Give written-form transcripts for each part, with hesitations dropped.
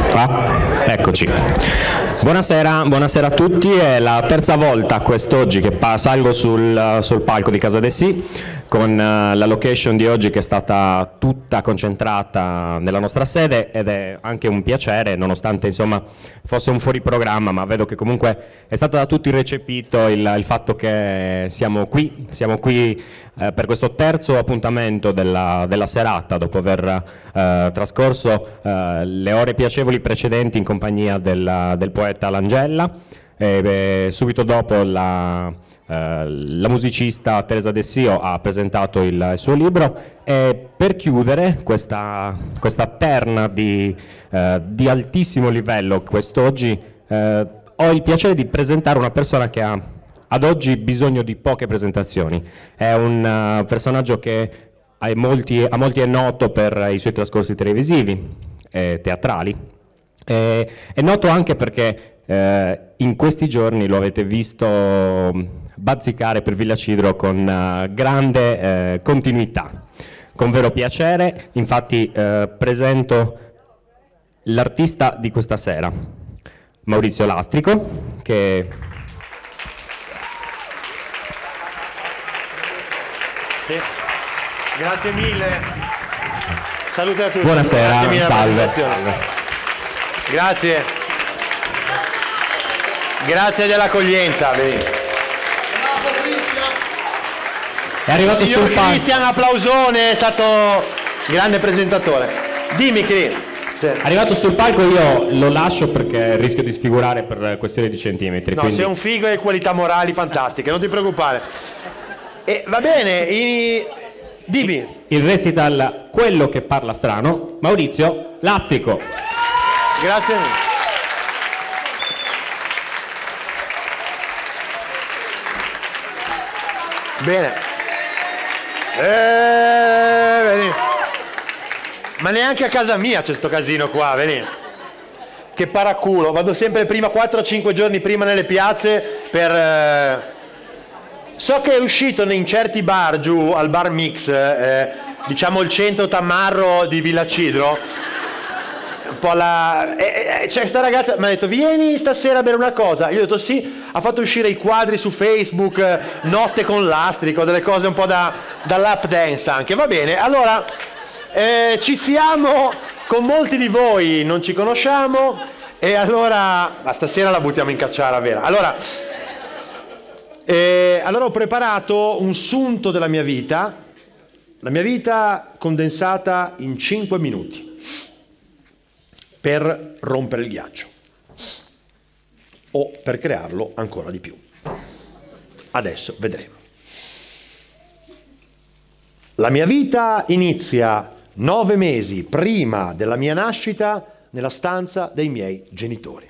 Eccoci. Buonasera, buonasera a tutti, è la terza volta quest'oggi che salgo sul palco di Casa de Sì, con la location di oggi che è stata tutta concentrata nella nostra sede, ed è anche un piacere, nonostante insomma fosse un fuori programma, ma vedo che comunque è stato da tutti recepito il fatto che siamo qui per questo terzo appuntamento della serata, dopo aver trascorso le ore piacevoli precedenti in compagnia del poeta Langella, e subito dopo la musicista Teresa De Sio ha presentato il suo libro, e per chiudere questa terna di altissimo livello quest'oggi ho il piacere di presentare una persona che ha ad oggi bisogno di poche presentazioni. È un personaggio che a molti è noto per i suoi trascorsi televisivi e teatrali. È noto anche perché in questi giorni lo avete visto bazzicare per Villa Cidro con grande continuità, con vero piacere. Infatti presento l'artista di questa sera, Maurizio Lastrico, che... Sì. Grazie mille. Salute a tutti. Buonasera, mille, salve. Grazie. Grazie dell'accoglienza. È arrivato Signor sul palco. Cristian, applausone, è stato grande presentatore. Dimmi che sì. Arrivato sul palco io lo lascio perché rischio di sfigurare per questione di centimetri. No, quindi... sei un figo e qualità morali fantastiche, non ti preoccupare. E va bene, dimmi. Il recital Quello che parla strano, Maurizio Lastrico. Grazie mille. Bene. Vedi. Ma neanche a casa mia c'è sto casino qua, vedi. Che paraculo, vado sempre prima, 4-5 giorni prima nelle piazze per... So che è uscito in certi bar giù al Bar Mix, diciamo il centro tamarro di Villa Cidro, un po' c'è sta ragazza, mi ha detto vieni stasera a bere una cosa, io ho detto sì, ha fatto uscire i quadri su Facebook, notte con Lastrico, delle cose un po' da lap dance anche, va bene, allora ci siamo, con molti di voi non ci conosciamo, e allora stasera la buttiamo in cacciara vera, allora ho preparato un sunto della mia vita, la mia vita condensata in 5 minuti per rompere il ghiaccio o per crearlo ancora di più. Adesso vedremo. La mia vita inizia 9 mesi prima della mia nascita nella stanza dei miei genitori.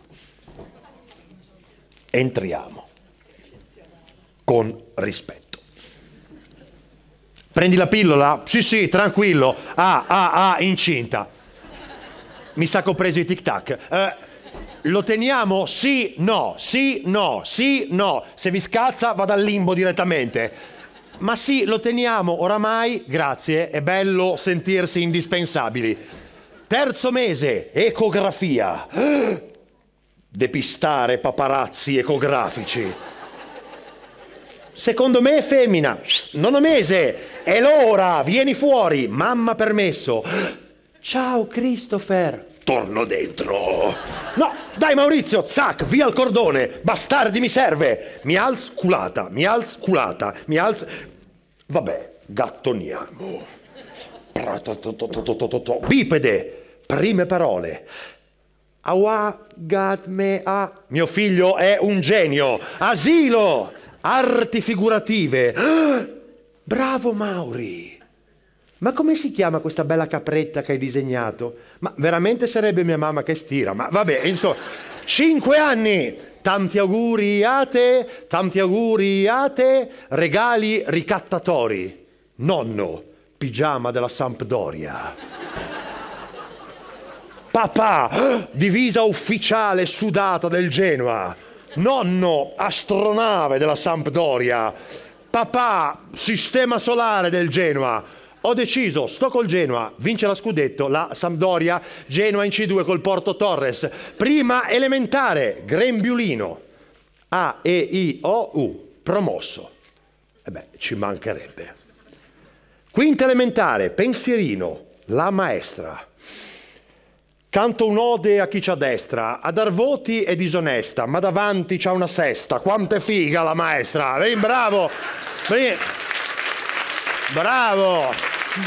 Entriamo. Con rispetto. Prendi la pillola? Sì, tranquillo. Incinta. Mi sa che ho preso i tic tac. Lo teniamo? Sì, no, sì, no, sì, no. Se vi scazza vado al limbo direttamente. Ma sì, lo teniamo oramai, grazie, è bello sentirsi indispensabili. Terzo mese, ecografia. Depistare paparazzi ecografici. Secondo me è femmina. Nono mese, è l'ora, vieni fuori, mamma permesso. Ciao Christopher. Torno dentro. No, dai Maurizio, zac, via il cordone. Bastardi, mi serve. Mi alz culata, mi alz culata, mi alz... Vabbè, gattoniamo. Bipede, prime parole. Awa, gat me a... Mio figlio è un genio. Asilo. Arti figurative. Bravo Mauri. Ma come si chiama questa bella capretta che hai disegnato? Ma veramente sarebbe mia mamma che stira. Ma vabbè, insomma, 5 anni. Tanti auguri a te, regali ricattatori. Nonno, pigiama della Sampdoria. Papà, divisa ufficiale sudata del Genoa. Nonno, astronave della Sampdoria. Papà, sistema solare del Genoa. Ho deciso, sto col Genoa, vince la scudetto, la Sampdoria, Genoa in C2 col Porto Torres. Prima elementare, Grembiulino, A, E, I, O, U, promosso. E beh, ci mancherebbe. Quinta elementare, Pensierino, la maestra. Canto un'ode a chi c'ha destra, a dar voti è disonesta, ma davanti c'ha una sesta. Quanto è figa la maestra! Bravo! Bravo!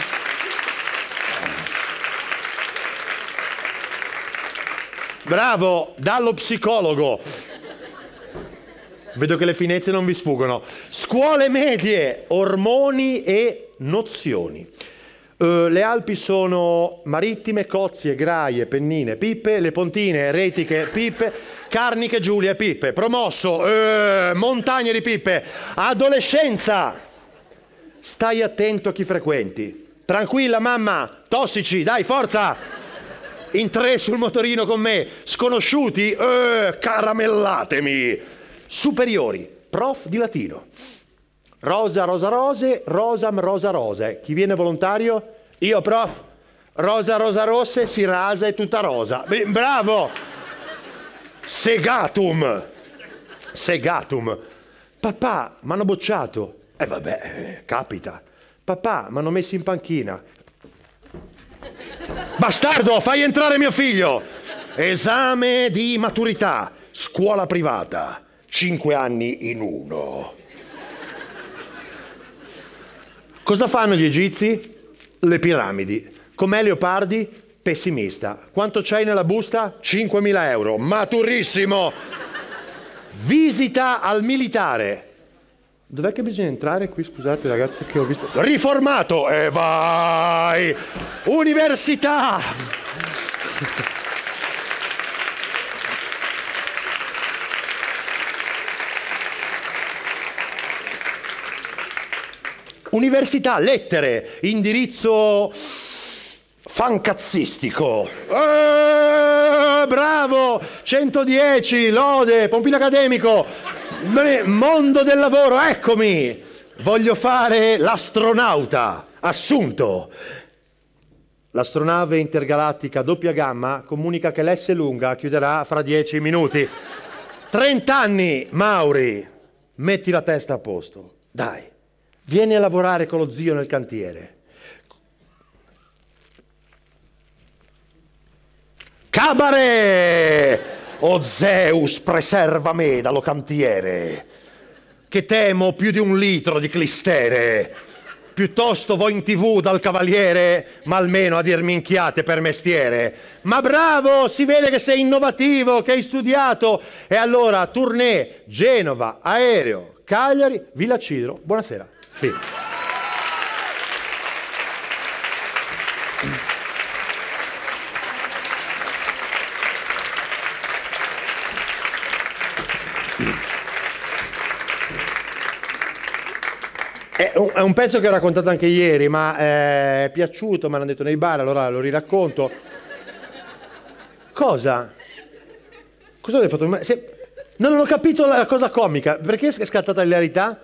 Bravo, dallo psicologo. Vedo che le finezze non vi sfuggono. Scuole medie, ormoni e nozioni. Le Alpi sono marittime, Cozie, Graie, Pennine, Pippe, le Pontine, Retiche, Pippe, Carniche, Giulie, Pippe. Promosso, montagne di Pippe. Adolescenza, stai attento a chi frequenti. Tranquilla mamma, tossici, dai forza. In 3 sul motorino con me. Sconosciuti, caramellatemi. Superiori, prof di latino. Rosa, rosa, rose, rosam, rosa, rose. Chi viene volontario? Io, prof. Rosa, rosa, rosse, si rasa e tutta rosa. Bravo! Segatum. Segatum. Papà, mi hanno bocciato. Vabbè, capita. Papà, mi hanno messo in panchina. Bastardo, fai entrare mio figlio. Esame di maturità. Scuola privata. 5 anni in 1. Cosa fanno gli egizi? Le piramidi. Com'è Leopardi? Pessimista. Quanto c'hai nella busta? 5.000 euro. Maturissimo! Visita al militare. Dov'è che bisogna entrare qui? Scusate ragazzi che ho visto. Riformato! E vai! Università! Università, lettere, indirizzo fancazzistico. Bravo! 110, lode, pompino accademico. Mondo del lavoro, eccomi! Voglio fare l'astronauta, assunto. L'astronave intergalattica doppia gamma comunica che l'S lunga chiuderà fra 10 minuti. 30 anni, Mauri, metti la testa a posto, dai. Vieni a lavorare con lo zio nel cantiere. Cabaret! O Zeus, preserva me dallo cantiere, che temo più di 1 litro di clistere. Piuttosto vo in TV dal cavaliere, ma almeno a dir minchiate per mestiere. Ma bravo, si vede che sei innovativo, che hai studiato. E allora, tournée, Genova, aereo, Cagliari, Villa Cidro. Buonasera. Fine. È un pezzo che ho raccontato anche ieri, ma è piaciuto, me l'hanno detto nei bar, allora lo riracconto. Cosa? Cosa avete fatto? No, non ho capito la cosa comica. Perché è scattata l'ilarità?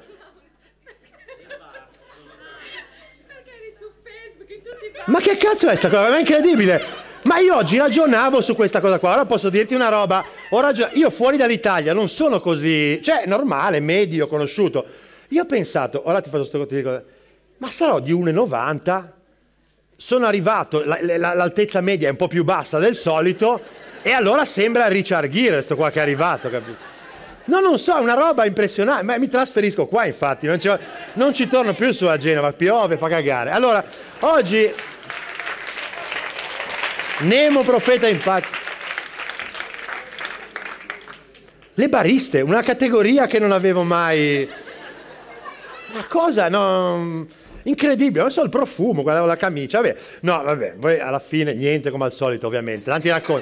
Ma che cazzo è sta cosa? Ma è incredibile! Ma io oggi ragionavo su questa cosa qua, ora posso dirti una roba. Io fuori dall'Italia non sono così, cioè normale, medio, conosciuto. Io ho pensato, ora ti faccio sto cosa, ma sarò di 1,90? Sono arrivato, l'altezza media è un po' più bassa del solito, e allora sembra Richard Gere, sto qua che è arrivato, capito? No, non so, è una roba impressionante, ma mi trasferisco qua infatti, non ci torno più su a Genova, piove, fa cagare. Allora, oggi, Nemo profeta in pace. Le bariste, una categoria che non avevo mai... Una cosa, no... Incredibile, non so il profumo, guardavo la camicia, vabbè. No, vabbè, poi alla fine niente come al solito ovviamente, tanti racconti.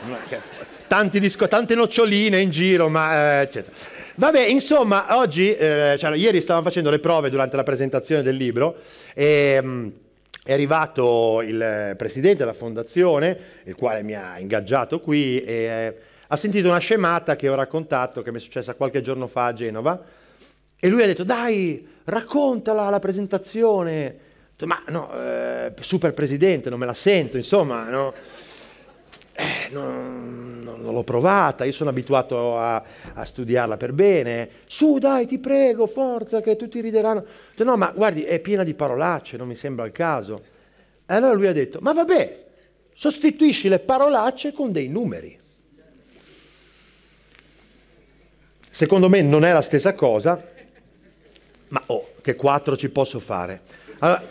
Tante noccioline in giro, ma eccetera. Vabbè, insomma, oggi, ieri stavamo facendo le prove durante la presentazione del libro e è arrivato il presidente della fondazione, il quale mi ha ingaggiato qui e ha sentito una scemata che ho raccontato, che mi è successa qualche giorno fa a Genova, e lui ha detto, dai, raccontala la presentazione. Ma no, super presidente, non me la sento, insomma, no? Non l'ho provata, io sono abituato a studiarla per bene. Su, dai, ti prego, forza, che tutti rideranno. Ho detto, no, ma guardi, è piena di parolacce, non mi sembra il caso. E allora lui ha detto, ma vabbè, sostituisci le parolacce con dei numeri. Secondo me non è la stessa cosa, ma che 4 ci posso fare. Allora,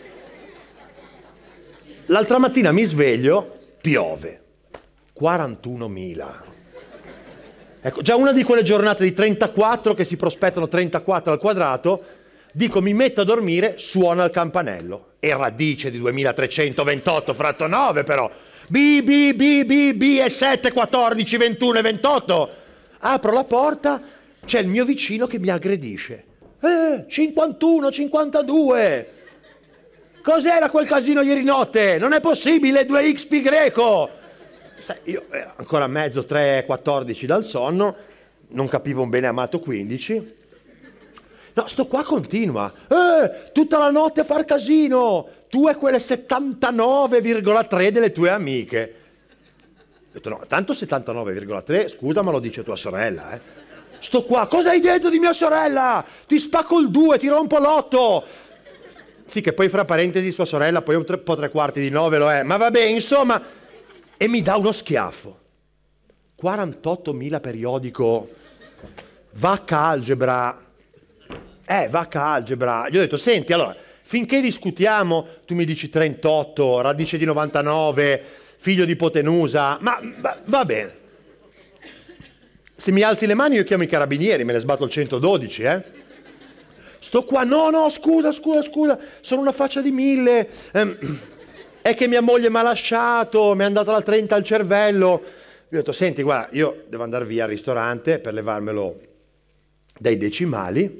l'altra mattina mi sveglio, piove. 41.000. Ecco, già una di quelle giornate di 34 che si prospettano 34 al quadrato, dico mi metto a dormire, suona il campanello. E radice di 2328 fratto 9 però. B, e 7, 14, 21 e 28. Apro la porta, c'è il mio vicino che mi aggredisce. 51, 52. Cos'era quel casino ieri notte? Non è possibile, 2xp greco. Io ero ancora mezzo 3,14 dal sonno, non capivo un bene amato 15. No, sto qua continua. Tutta la notte a far casino. Tu e quelle 79,3 delle tue amiche. Ho detto no, tanto 79,3, scusa ma lo dice tua sorella, eh. Sto qua, cosa hai detto di mia sorella? Ti spacco il 2, ti rompo l'8. Sì, che poi fra parentesi sua sorella poi un po' 3/4 di 9 lo è. Ma vabbè, insomma, e mi dà uno schiaffo. 48.000 periodico, vacca algebra. Vacca algebra. Gli ho detto, senti, allora, finché discutiamo, tu mi dici 38, radice di 99, figlio di ipotenusa, ma va bene. Se mi alzi le mani io chiamo i carabinieri, me ne sbatto il 112, Sto qua, no, scusa, sono una faccia di 1000, è che mia moglie mi ha lasciato, mi è andata la 30 al cervello. Gli ho detto, senti, guarda, io devo andare via al ristorante per levarmelo dai decimali,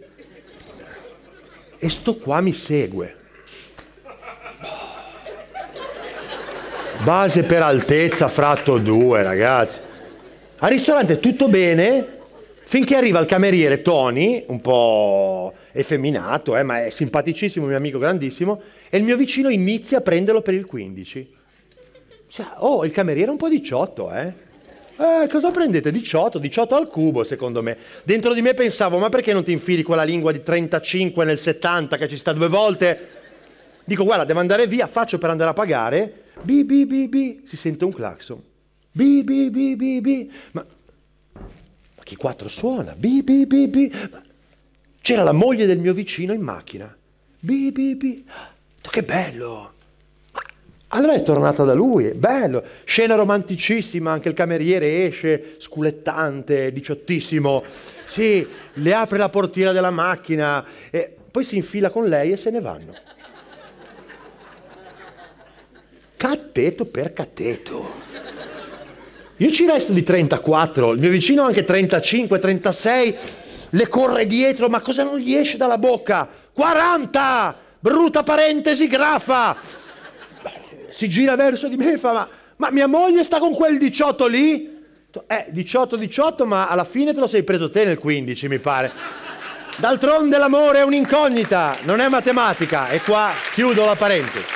e sto qua mi segue. Base per altezza fratto 2, ragazzi. Al ristorante tutto bene, finché arriva il cameriere Tony, un po' effeminato, ma è simpaticissimo, mio amico grandissimo, e il mio vicino inizia a prenderlo per il 15. Cioè, il cameriere è un po' 18, cosa prendete? 18 al cubo, secondo me. Dentro di me pensavo, ma perché non ti infili quella lingua di 35 nel 70 che ci sta 2 volte? Dico, guarda, devo andare via, faccio per andare a pagare. Bi, si sente un clacson. Bi. Ma che 4 suona? Bi. C'era la moglie del mio vicino in macchina. Bi. Che bello. Allora è tornata da lui, bello. Scena romanticissima, anche il cameriere esce, sculettante, diciottissimo. Sì, le apre la portiera della macchina, e poi si infila con lei e se ne vanno. Catteto per catteto. Io ci resto di 34, il mio vicino anche 35, 36, le corre dietro, ma cosa non gli esce dalla bocca? 40! Brutta parentesi grafa! Si gira verso di me e fa, ma mia moglie sta con quel 18 lì? 18, ma alla fine te lo sei preso te nel 15, mi pare. D'altronde l'amore è un'incognita, non è matematica, e qua chiudo la parentesi.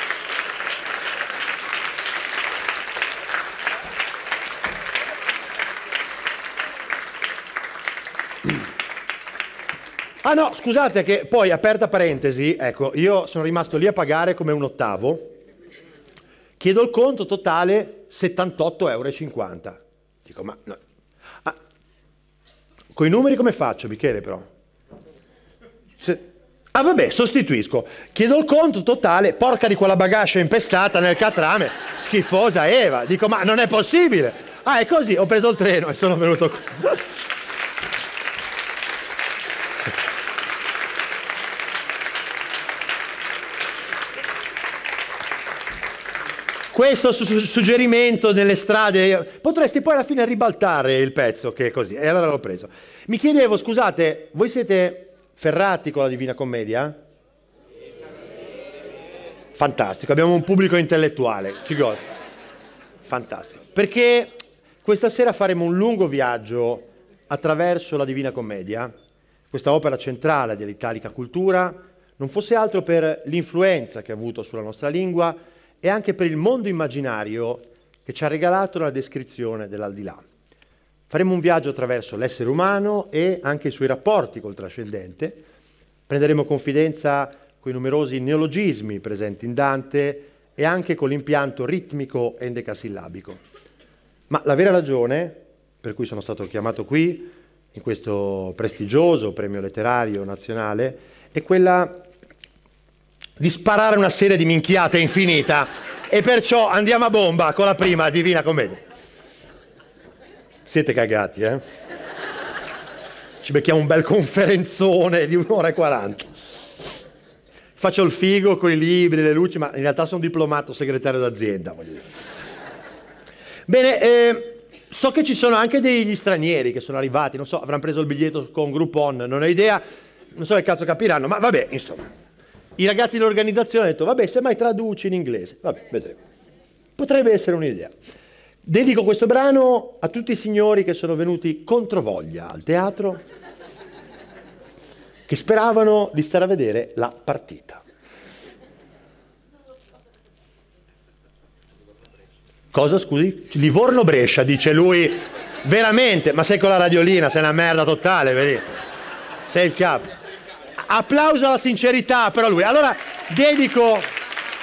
Ah no, scusate che poi, aperta parentesi, ecco, io sono rimasto lì a pagare come un ottavo, chiedo il conto totale 78,50 €. Dico, ma no. Con i numeri come faccio, Michele, però? Vabbè, sostituisco. Chiedo il conto totale, porca di quella bagascia impestata nel catrame, schifosa Eva. Dico, ma non è possibile. È così, ho preso il treno e sono venuto qui. Questo suggerimento nelle strade, potresti poi alla fine ribaltare il pezzo, che è così, e allora l'ho preso. Mi chiedevo, scusate, voi siete ferrati con la Divina Commedia? Fantastico, abbiamo un pubblico intellettuale, ci godo. Fantastico, perché questa sera faremo un lungo viaggio attraverso la Divina Commedia, questa opera centrale dell'italica cultura, non fosse altro per l'influenza che ha avuto sulla nostra lingua e anche per il mondo immaginario che ci ha regalato la descrizione dell'aldilà. Faremo un viaggio attraverso l'essere umano e anche i suoi rapporti col trascendente. Prenderemo confidenza con i numerosi neologismi presenti in Dante e anche con l'impianto ritmico endecasillabico. Ma la vera ragione per cui sono stato chiamato qui, in questo prestigioso premio letterario nazionale, è quella di sparare una serie di minchiate infinita, e perciò andiamo a bomba con la prima Divina Commedia. Siete cagati, eh? Ci becchiamo un bel conferenzone di 1 ora e 40. Faccio il figo con i libri, le luci, ma in realtà sono diplomato segretario d'azienda. Bene, so che ci sono anche degli stranieri che sono arrivati, non so, avranno preso il biglietto con Groupon, non ho idea, non so che cazzo capiranno, ma vabbè, insomma. I ragazzi dell'organizzazione hanno detto, vabbè, semmai traduci in inglese, vabbè, vedremo. Potrebbe essere un'idea. Dedico questo brano a tutti i signori che sono venuti controvoglia al teatro, che speravano di stare a vedere la partita. Cosa, scusi? Livorno-Brescia, dice lui. Veramente? Ma sei con la radiolina, sei una merda totale, vedi? Sei il capo. Applauso alla sincerità, però lui. Allora, dedico...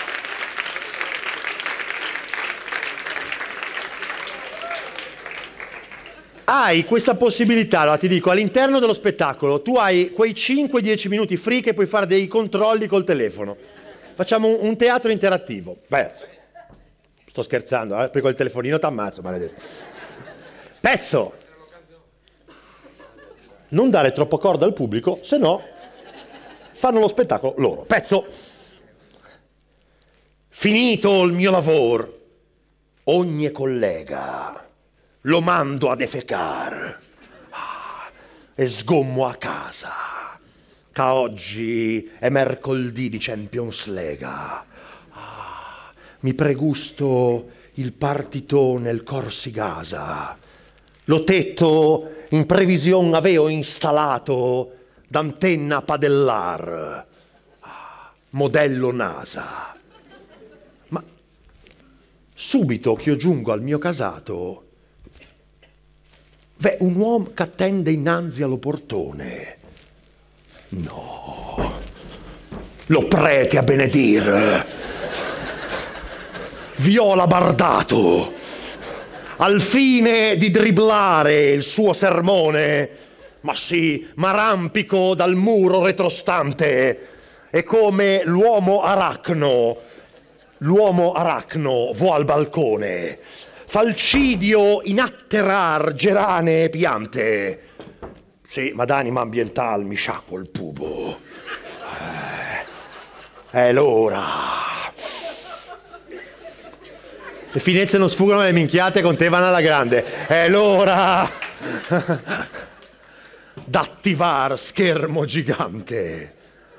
Hai questa possibilità, allora ti dico, all'interno dello spettacolo tu hai quei 5-10 minuti free che puoi fare dei controlli col telefono. Facciamo un teatro interattivo. Beh, sto scherzando, perché col telefonino ti ammazzo, maledetto. Pezzo! Non dare troppo corda al pubblico, se no fanno lo spettacolo loro. Pezzo! Finito il mio lavoro, ogni collega lo mando a defecar e sgommo a casa, che oggi è mercoledì di Champions League. Mi pregusto il partitone, il Corsi-Gasa. Lo tetto in previsione avevo installato d'antenna padellar, modello NASA. Ma subito che io giungo al mio casato, v'è un uomo che attende innanzi allo portone. No, lo prete a benedir. Viola bardato, al fine di dribblare il suo sermone, ma sì, m'arrampico dal muro retrostante e come l'uomo aracno vo al balcone. Falcidio in atterrar gerane e piante. Sì, ma d'anima ambiental mi sciacquo il pubo. È l'ora. Le finezze non sfuggono, le minchiate con te vanno alla grande. È l'ora d'attivar schermo gigante.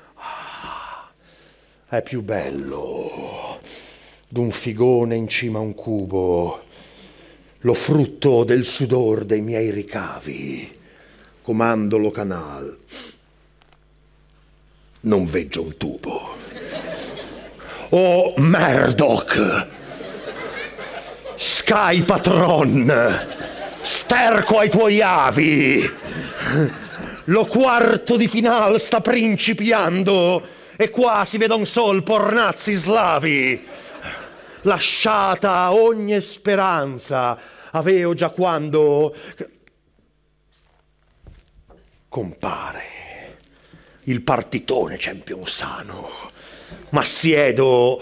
È più bello d'un figone in cima a un cubo, lo frutto del sudor dei miei ricavi, comandolo canal, non veggio un tubo. Oh Murdoch, Sky Patron, sterco ai tuoi avi, lo quarto di final sta principiando e qua si vedono sol pornazzi slavi. Lasciata ogni speranza avevo già quando compare il partitone championsano, ma siedo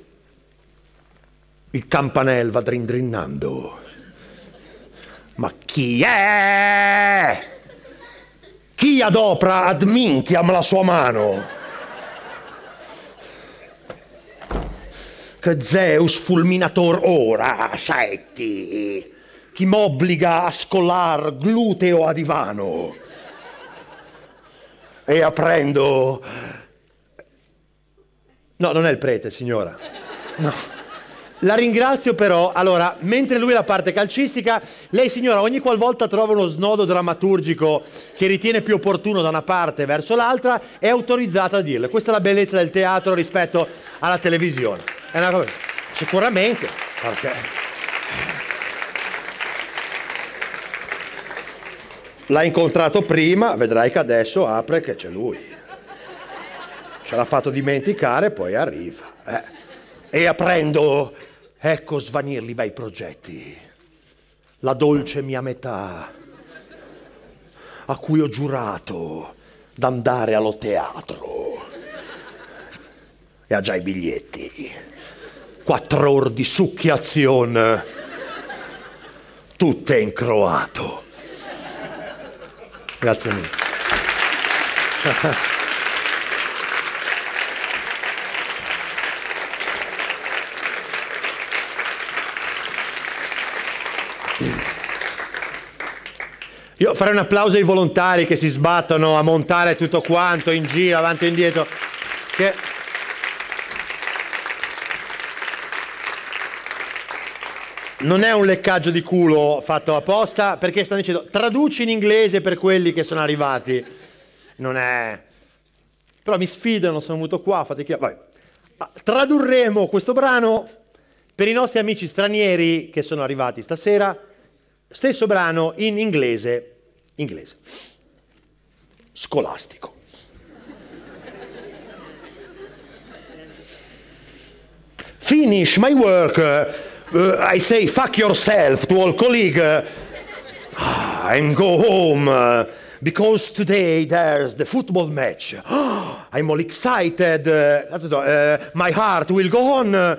il campanel va drindrinnando. Ma chi è? Chi adopra ad minchiam la sua mano? Che Zeus fulminator ora, setti, chi m'obbliga a scollar gluteo a divano e aprendo... No, non è il prete, signora. No. La ringrazio però, allora, mentre lui la parte calcistica, lei signora ogni qualvolta trova uno snodo drammaturgico che ritiene più opportuno da una parte verso l'altra, è autorizzata a dirlo. Questa è la bellezza del teatro rispetto alla televisione. È una cosa, sicuramente, perché l'ha incontrato prima, vedrai che adesso apre che c'è lui. Ce l'ha fatto dimenticare, poi arriva. E aprendo... Ecco svanirli bei progetti, la dolce mia metà, a cui ho giurato d'andare allo teatro. E ha già i biglietti, 4 ore di succhiazione, tutte in croato. Grazie mille. Io farei un applauso ai volontari che si sbattono a montare tutto quanto in giro, avanti e indietro. Che... non è un leccaggio di culo fatto apposta, perché stanno dicendo traduci in inglese per quelli che sono arrivati. Non è... però mi sfidano, sono venuto qua, fate chiaro. Vai. Tradurremo questo brano per i nostri amici stranieri che sono arrivati stasera. Stesso brano in inglese, scolastico. Finish my work, I say fuck yourself to all colleague, and go home, because today there's the football match. I'm all excited, my heart will go on.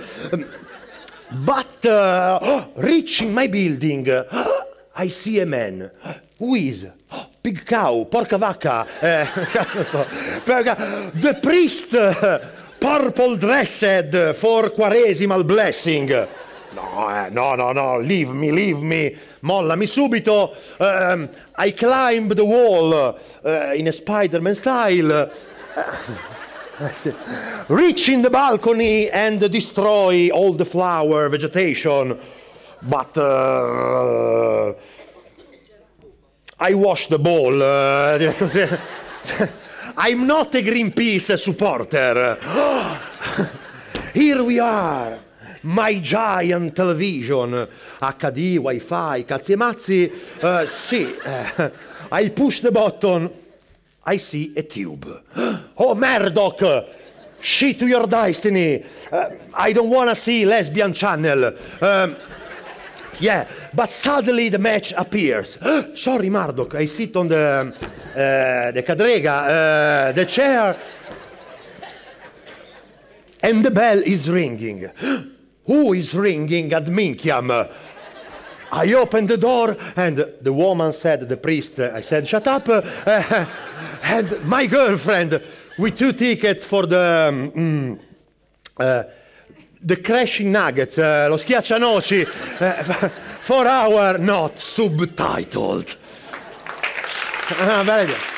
But reaching my building, I see a man. Who is? Pig cow, porca vacca. The priest, purple dressed for quaresimal blessing. No, leave me, mollami subito. I climbed the wall in a Spider-Man style. Reach in the balcony and destroy all the flower vegetation, but I wash the ball. I'm not a Greenpeace supporter. Here we are, my giant television, HD, Wi-Fi, cazzi e mazzi. Sì, I push the button. I see a tube. Oh, Murdoch! Shit to your destiny! I don't want to see lesbian channel. Yeah, but suddenly the match appears. Sorry, Murdoch, I sit on the cadrega, the chair, and the bell is ringing. Who is ringing at Minchiam? I opened the door, and the woman said, the priest, I said, shut up, and my girlfriend, with 2 tickets for the Crashing Nuggets, lo schiaccianoci, for our not subtitled. Bella idea.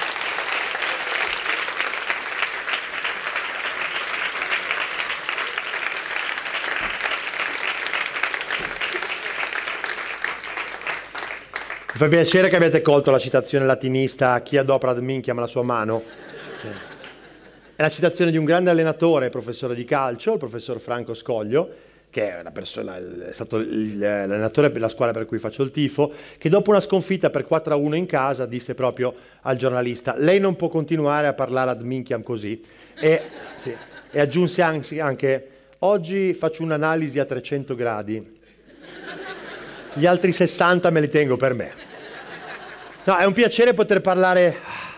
Mi fa piacere che abbiate colto la citazione latinista chi adopera ad minchiam la sua mano. Sì. È la citazione di un grande allenatore, professore di calcio, il professor Franco Scoglio, che è una persona, è stato l'allenatore per la squadra per cui faccio il tifo, che dopo una sconfitta per 4-1 in casa disse proprio al giornalista: lei non può continuare a parlare ad minchiam così. E aggiunse anche: oggi faccio un'analisi a 300 gradi. Gli altri 60 me li tengo per me. No, è un piacere poter parlare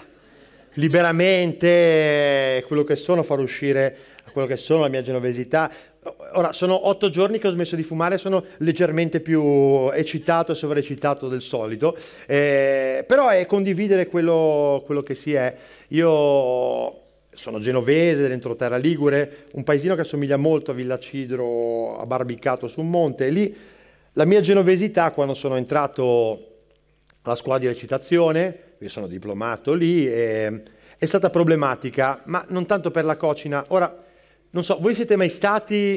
liberamente, quello che sono, far uscire quello che sono, la mia genovesità. Ora, sono 8 giorni che ho smesso di fumare, sono leggermente più eccitato e sovraeccitato del solito, però è condividere quello che si è. Io sono genovese, dentro Terra Ligure, un paesino che assomiglia molto a Villacidro, abbarbicato su un monte, e lì la mia genovesità, quando sono entrato alla scuola di recitazione, io sono diplomato lì, è stata problematica, ma non tanto per la cocina. Ora, non so, voi siete mai stati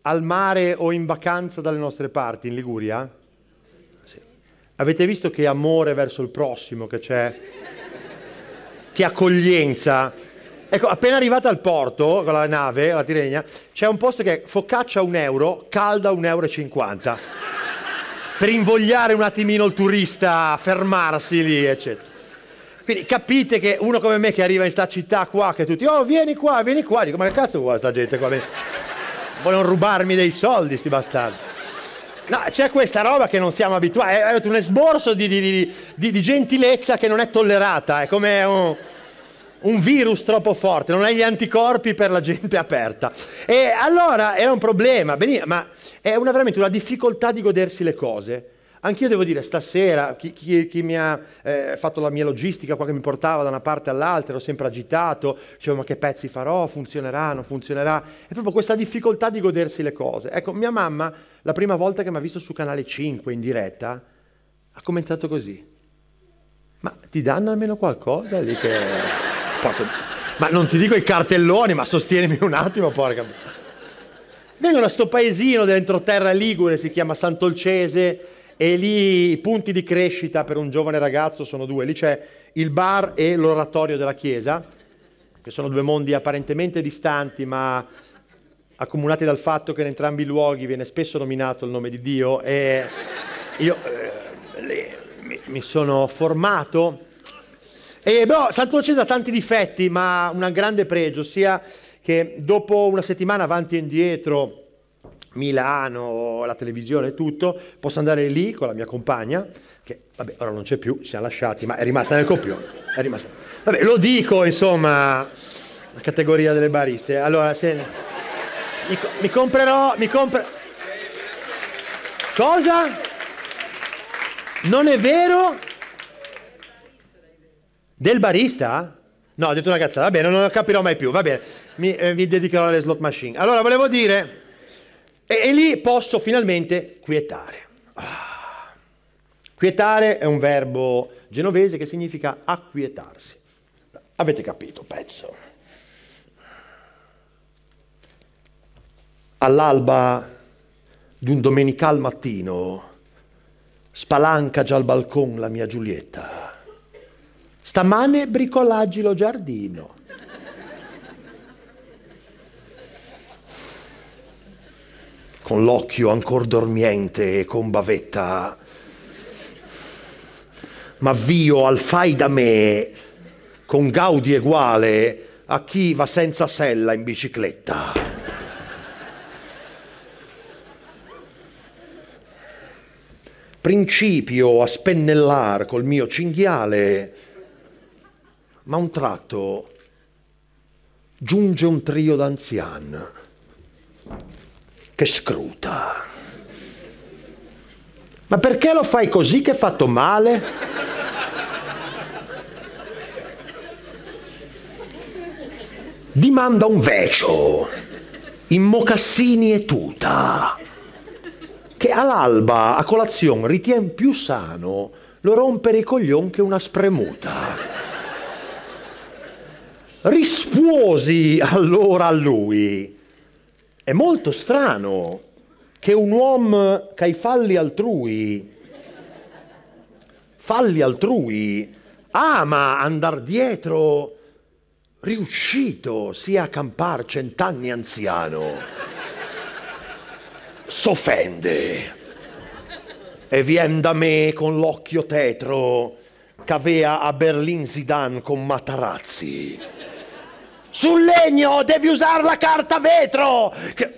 al mare o in vacanza dalle nostre parti, in Liguria? Sì. Avete visto che amore verso il prossimo che c'è? Che accoglienza! Ecco, appena arrivata al porto, con la nave, la Tirrenia, c'è un posto che è focaccia €1, calda €1,50 per invogliare un attimino il turista a fermarsi lì, eccetera. Quindi capite che uno come me che arriva in sta città qua, che tutti, oh vieni qua, dico, ma che cazzo vuole sta gente qua? Vogliono rubarmi dei soldi sti bastardi. No, c'è questa roba che non siamo abituati, è un esborso di gentilezza che non è tollerata, è come un virus troppo forte, non hai gli anticorpi per la gente aperta. E allora era un problema, ma è veramente una difficoltà di godersi le cose. Anch'io devo dire, stasera, chi mi ha fatto la mia logistica qua che mi portava da una parte all'altra, ero sempre agitato, dicevo ma che pezzi farò, funzionerà, non funzionerà, è proprio questa difficoltà di godersi le cose. Ecco, mia mamma, la prima volta che mi ha visto su Canale 5 in diretta, ha commentato così, ma ti danno almeno qualcosa lì che... Ma non ti dico i cartelloni, ma sostienimi un attimo, porca... Vengono a sto paesino dell'entroterra ligure, si chiama Sant'Olcese, e lì i punti di crescita per un giovane ragazzo sono due. Lì c'è il bar e l'oratorio della chiesa, che sono due mondi apparentemente distanti, ma accomunati dal fatto che in entrambi i luoghi viene spesso nominato il nome di Dio. E io mi sono formato. E Sant'Olcese ha tanti difetti, ma un grande pregio, sia che dopo una settimana avanti e indietro, Milano, la televisione e tutto, posso andare lì con la mia compagna, che vabbè ora non c'è più, ci siamo lasciati, ma è rimasta nel copione, è rimasta. Vabbè, lo dico, insomma, la categoria delle bariste. Allora, se mi comprerò... Cosa? Non è vero? Del barista? No, ho detto una cazzata, va bene, non lo capirò mai più, va bene, mi dedicherò alle slot machine. Allora, volevo dire... E lì posso finalmente quietare. Quietare è un verbo genovese che significa acquietarsi. Avete capito, pezzo. All'alba d'un domenical mattino spalanca già al balcon la mia Giulietta. Stamane bricolaggi lo giardino. Con l'occhio ancor dormiente e con bavetta, m'avvio al fai da me con gaudi eguale a chi va senza sella in bicicletta. Principio a spennellar col mio cinghiale, ma a un tratto giunge un trio d'anzian che scruta. Ma perché lo fai così che hai fatto male? Dimanda un vecio in mocassini e tuta che all'alba a colazione ritien più sano lo rompere i coglion che una spremuta. Rispuosi allora a lui: è molto strano che un uomo che i falli altrui, ama andar dietro, riuscito sia a campar 100 anni anziano. S'offende e vien da me con l'occhio tetro c'avea a Berlin Zidane con Matarazzi. Sul legno devi usare la carta vetro!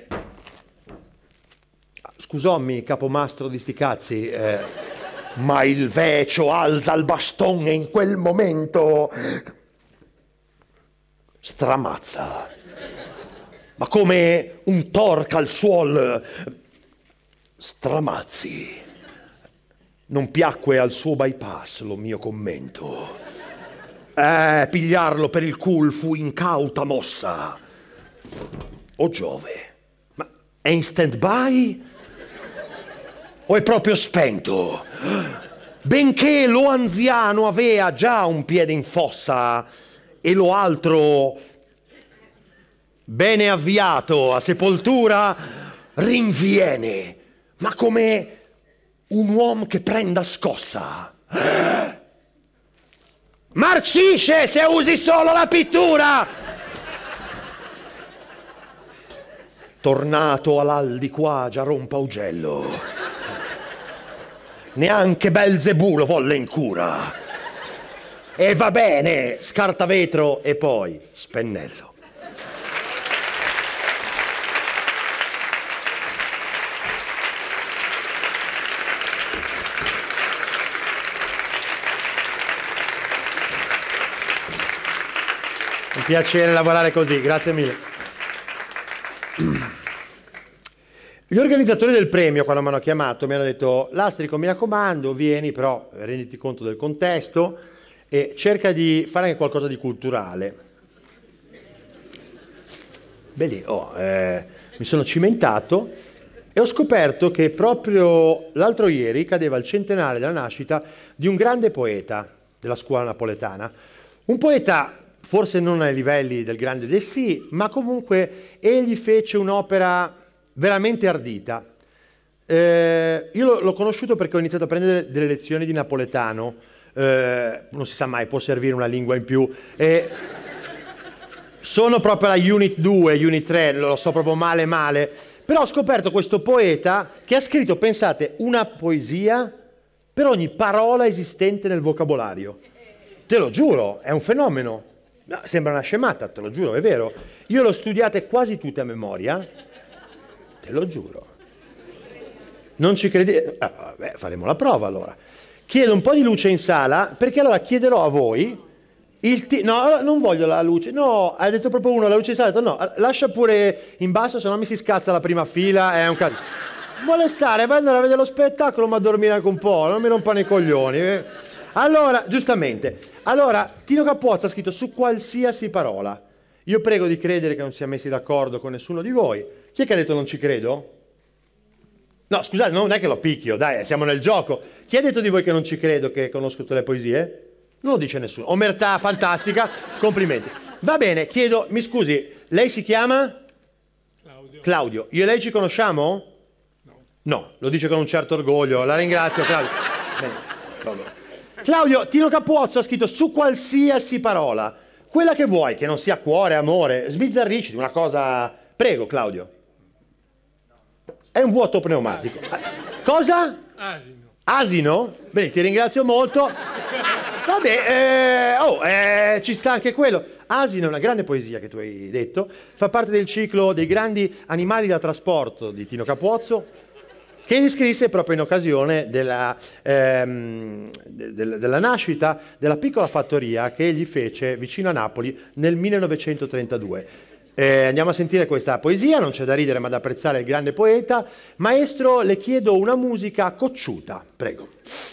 Scusommi, capomastro di sti cazzi, ma il vecio alza il bastone in quel momento stramazza. Ma come un torca al suol stramazzi. Non piacque al suo bypass lo mio commento. Pigliarlo per il cul fu incauta mossa. Oh Giove, ma è in stand-by? O è proprio spento? Benché lo anziano avea già un piede in fossa e lo altro bene avviato a sepoltura, rinviene, ma come un uomo che prenda scossa. Marcisce se usi solo la pittura! Tornato all'al di qua già rompa ugello. Neanche Belzebù lo volle in cura. E va bene, scarta vetro e poi spennello. Un piacere lavorare così, grazie mille. Gli organizzatori del premio, quando mi hanno chiamato, mi hanno detto: Lastrico, mi raccomando, vieni, però renditi conto del contesto e cerca di fare anche qualcosa di culturale. Beh, lì, mi sono cimentato e ho scoperto che proprio l'altro ieri cadeva il centenario della nascita di un grande poeta della scuola napoletana. Un poeta forse non ai livelli del grande Dessì, ma comunque egli fece un'opera veramente ardita. Io l'ho conosciuto perché ho iniziato a prendere delle lezioni di napoletano, non si sa mai, può servire una lingua in più. Sono proprio alla Unit 2, Unit 3, lo so proprio male, però ho scoperto questo poeta che ha scritto, pensate, una poesia per ogni parola esistente nel vocabolario. Te lo giuro, è un fenomeno. No, sembra una scemata, te lo giuro, è vero. Io l'ho studiate quasi tutte a memoria, te lo giuro. Non ci credete? Vabbè, faremo la prova allora. Chiedo un po' di luce in sala, perché allora chiederò a voi no, non voglio la luce. No, ha detto proprio uno, la luce in sala. Ha detto no, lascia pure in basso, se no mi si scazza la prima fila, è un caso. Vuole stare, vai andare a vedere lo spettacolo, ma a dormire anche un po', non mi rompano i coglioni. Allora, giustamente, Tino Cappuozzo ha scritto su qualsiasi parola. Io prego di credere che non si è messi d'accordo con nessuno di voi. Chi è che ha detto non ci credo? No, scusate, non è che lo picchio, dai, siamo nel gioco. Chi ha detto di voi che non ci credo, che conosco tutte le poesie? Non lo dice nessuno. Omertà fantastica, complimenti. Va bene, chiedo, mi scusi, lei si chiama? Claudio. Claudio. Io e lei ci conosciamo? No. No, lo dice con un certo orgoglio. La ringrazio, Claudio. Bene, vabbè. Claudio, Tino Cappuozzo ha scritto su qualsiasi parola, quella che vuoi, che non sia cuore, amore, sbizzarrisci una cosa. Prego, Claudio. È un vuoto pneumatico. Cosa? Asino. Asino? Bene, ti ringrazio molto. Vabbè, ci sta anche quello. Asino è una grande poesia che tu hai detto, fa parte del ciclo dei grandi animali da trasporto di Tino Cappuozzo, che egli scrisse proprio in occasione della nascita della piccola fattoria che egli fece vicino a Napoli nel 1932. Andiamo a sentire questa poesia, non c'è da ridere ma da apprezzare il grande poeta. Maestro, le chiedo una musica cocciuta, prego.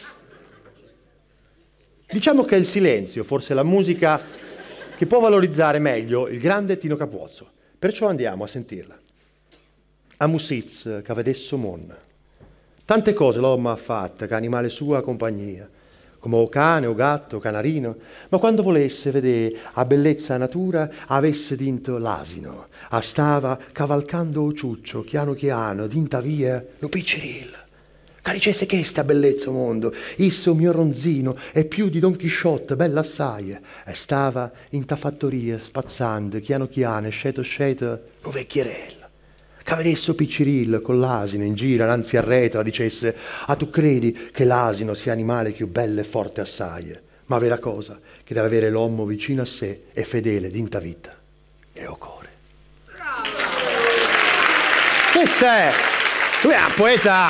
Diciamo che è il silenzio, forse la musica che può valorizzare meglio il grande Tino Cappuozzo. Perciò andiamo a sentirla. A Musiz, che vedesso mon. Tante cose l'uomo ha fatte, che animale sua compagnia, come o cane, o gatto, o canarino, ma quando volesse vedere a bellezza natura, avesse dinto l'asino, a stava cavalcando o ciuccio, chiano chiano, dinta via, no picceril. Caricesse che sta bellezza mondo, isso mio ronzino, è più di Don Chisciotte, bella assai, e stava in ta fattoria, spazzando, chiano chiano, sceto, no vecchierella. Che vedesse Picciril con l'asino in gira, anzi arretra, dicesse: ah, tu credi che l'asino sia animale più bello e forte assai, ma vera cosa che deve avere l'uomo vicino a sé e fedele d'inta vita e o core. Bravo! Questo è, lui è un poeta.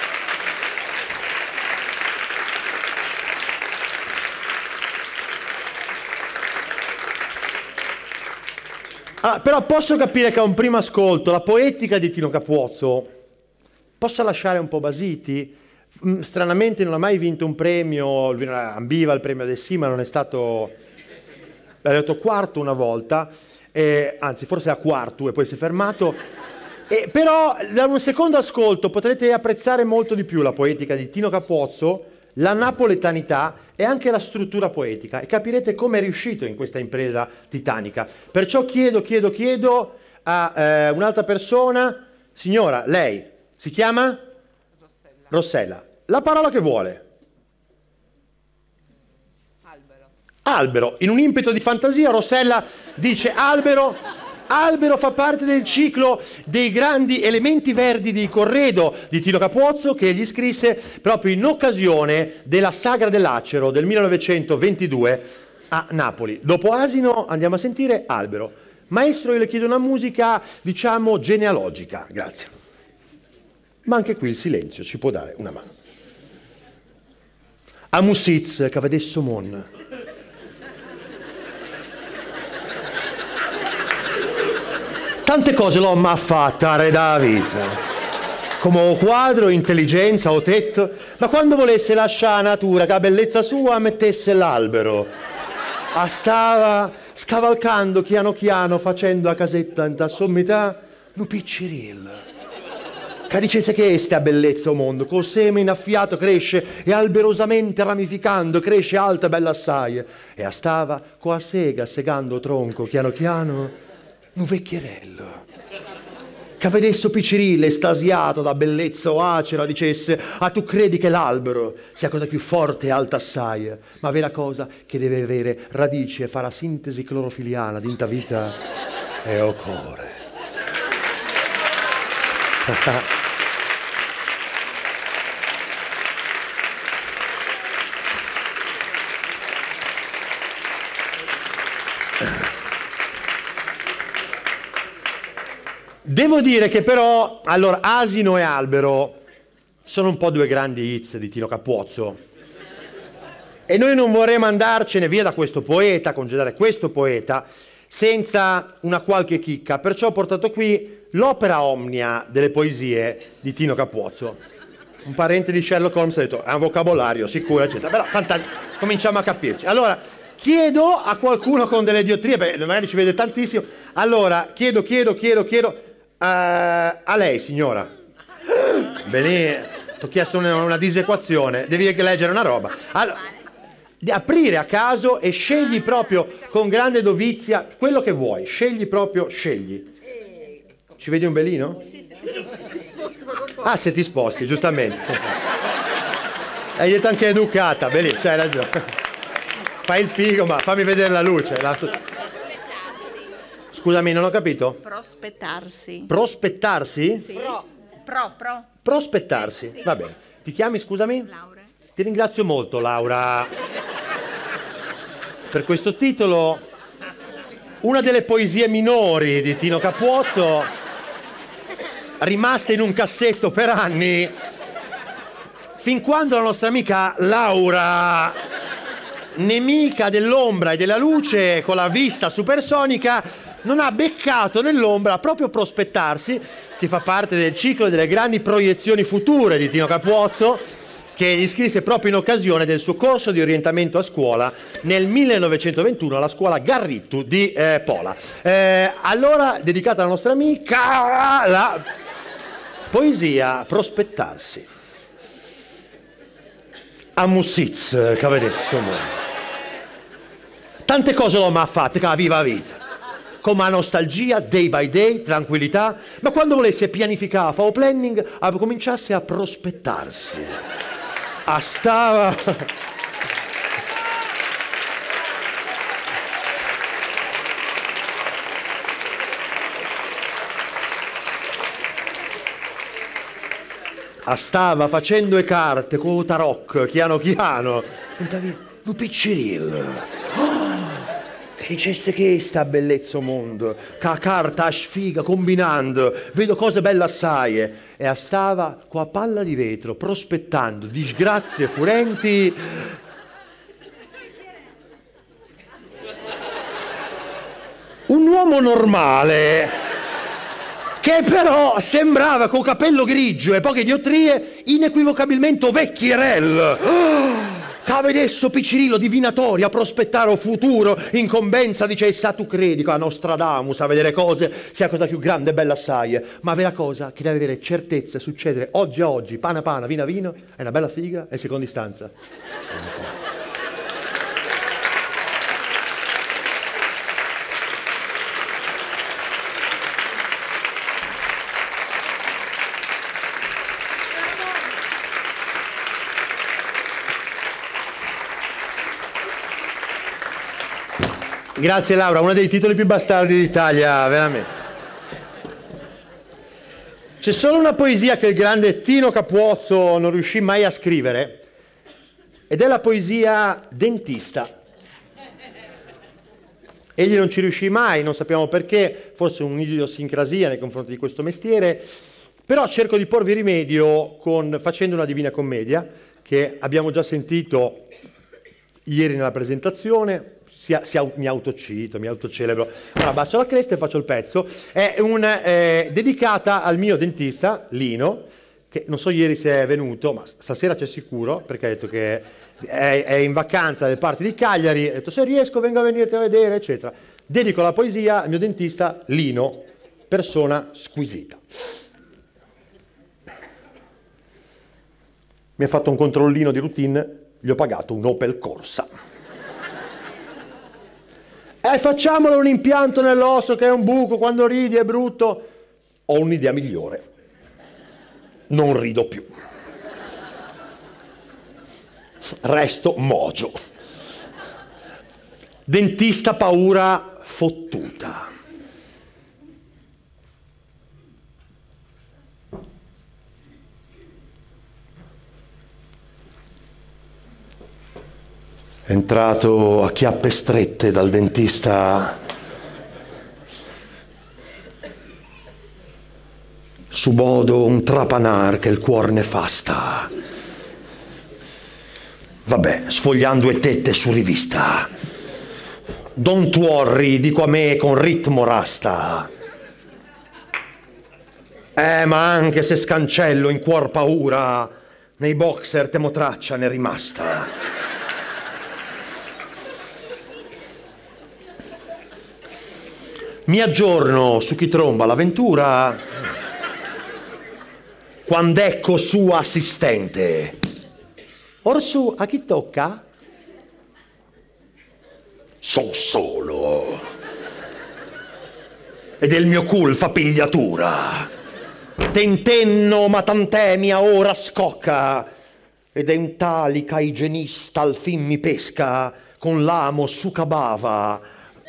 Allora, però posso capire che a un primo ascolto la poetica di Tino Cappuozzo possa lasciare un po' basiti. Stranamente non ha mai vinto un premio, lui ambiva il premio del sì, ma non è stato, ha detto quarto una volta, anzi forse a quarto e poi si è fermato. Però da un secondo ascolto potrete apprezzare molto di più la poetica di Tino Cappuozzo, la napoletanità e anche la struttura poetica, e capirete come è riuscito in questa impresa titanica. Perciò chiedo a un'altra persona Signora, lei si chiama? Rossella. La parola che vuole? Albero. Albero. In un impeto di fantasia Rossella dice albero. Albero fa parte del ciclo dei grandi elementi verdi di Corredo di Tino Capuzzo, che gli scrisse proprio in occasione della Sagra dell'Acero del 1922 a Napoli. Dopo Asino andiamo a sentire Albero. Maestro, io le chiedo una musica, diciamo, genealogica. Grazie. Ma anche qui il silenzio ci può dare una mano. Amusiz, che adesso mon. Tante cose l'ho ma fatta re da vita, come o quadro, intelligenza, o tetto, ma quando volesse lasciare la natura, che la bellezza sua mettesse l'albero, stava scavalcando piano piano, facendo la casetta in ta sommità, un piccirillo, che dicesse che sta bellezza o mondo, col seme innaffiato cresce e alberosamente ramificando cresce alta e bella assai, e stava con la sega segando tronco piano piano, un vecchierello che vedesse piccirillo estasiato da bellezza o acera dicesse: ah, tu credi che l'albero sia cosa più forte e alta assai, ma vera cosa che deve avere radice e fare la sintesi clorofiliana d'inta vita e occorre. Devo dire che però, allora, Asino e Albero sono un po' due grandi hits di Tino Capuzzo e noi non vorremmo andarcene via da questo poeta, congedare questo poeta, senza una qualche chicca, perciò ho portato qui l'opera omnia delle poesie di Tino Capuzzo. Un parente di Sherlock Holmes ha detto, è un vocabolario sicuro, eccetera, però fantastico, cominciamo a capirci. Allora, chiedo a qualcuno con delle diottrie, perché magari ci vede tantissimo, allora, chiedo a lei, signora. Bene, ti ho chiesto una disequazione, devi leggere una roba. Allora, di aprire a caso e scegli proprio con grande dovizia quello che vuoi, scegli. Ci vedi un belino? Sì, ti sposto. Ah, se ti sposti, giustamente. Hai detto anche educata, bellissimo, c'hai ragione. Fai il figo, ma fammi vedere la luce. Scusami, non ho capito. Prospettarsi. Prospettarsi? Sì. Prospettarsi, Sì. va bene. Ti chiami, scusami? Laura. Ti ringrazio molto, Laura, per questo titolo. Una delle poesie minori di Tino Capuzzo, rimaste in un cassetto per anni, fin quando la nostra amica Laura, nemica dell'ombra e della luce, con la vista supersonica, non ha beccato nell'ombra proprio Prospettarsi, che fa parte del ciclo delle grandi proiezioni future di Tino Capuzzo, che gli scrisse proprio in occasione del suo corso di orientamento a scuola nel 1921 alla scuola Garrittu di Pola. Allora, dedicata alla nostra amica, la poesia Prospettarsi. Amusiz, che adesso tante cose l'ho mai fatte, che viva vita. Come a nostalgia, day by day, tranquillità, ma quando volesse pianificare, fare planning, cominciasse a prospettarsi. Stava... Stava facendo le carte con il tarocco, piano piano, un piccirillo. Che dicesse che sta bellezza mondo, che la carta a sfiga combinando, vedo cose belle assai, e stava con la palla di vetro prospettando disgrazie furenti. Un uomo normale che però sembrava con capello grigio e poche diottrie inequivocabilmente vecchierello. Che vedesse piccirillo divinatorio a prospettare o futuro incombenza dicesse: ah, tu credi che a Nostradamus a vedere cose sia cosa più grande e bella assai, ma vera cosa che deve avere certezza succedere oggi a oggi, pana pana, vino a vino, è una bella figa e seconda istanza. Grazie Laura, uno dei titoli più bastardi d'Italia, veramente. C'è solo una poesia che il grande Tino Capuozzo non riuscì mai a scrivere, ed è la poesia Dentista. Egli non ci riuscì mai, non sappiamo perché, forse un'idiosincrasia nei confronti di questo mestiere, però cerco di porvi rimedio facendo una Divina Commedia, che abbiamo già sentito ieri nella presentazione. Mi autocito, mi autocelebro. Allora, abbasso la cresta e faccio il pezzo. È dedicata al mio dentista, Lino, che non so ieri se è venuto, ma stasera c'è sicuro, perché ha detto che è in vacanza nelle parti di Cagliari. Ha detto, se riesco vengo a venirti a vedere, eccetera. Dedico la poesia al mio dentista, Lino, persona squisita. Mi ha fatto un controllino di routine, gli ho pagato un Opel Corsa. Facciamolo un impianto nell'osso che è un buco, quando ridi è brutto. Ho un'idea migliore. Non rido più. Resto mogio. Dentista paura fottuta. È entrato a chiappe strette dal dentista, su modo un trapanar che il cuor ne fasta. Vabbè, sfogliando e tette su rivista. Don't worry, dico a me con ritmo rasta. Ma anche se scancello in cuor paura, nei boxer temo traccia n'è rimasta. Mi aggiorno su chi tromba l'avventura quando ecco sua assistente. Orsù, a chi tocca? Son solo. E del mio cul fa pigliatura. Tentenno ma tant'è mia ora scocca. Ed è un talica igienista al fin mi pesca con l'amo su cabava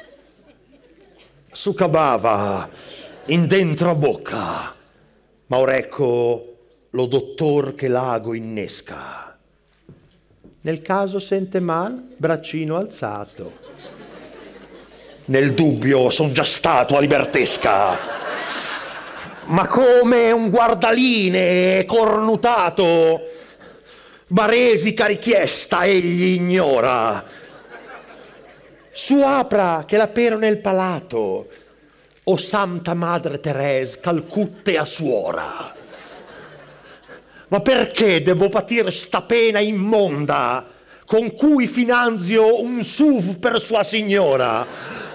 in dentro a bocca, ma ora ecco lo dottor che l'ago innesca. Nel caso sente mal, braccino alzato. Nel dubbio son già stato a libertesca, ma come un guardaline cornutato, baresica richiesta egli ignora. Su apra che la pero nel palato, o Santa Madre Teresa, Calcutte a suora. Ma perché devo patire sta pena immonda, con cui finanzio un SUV per sua signora?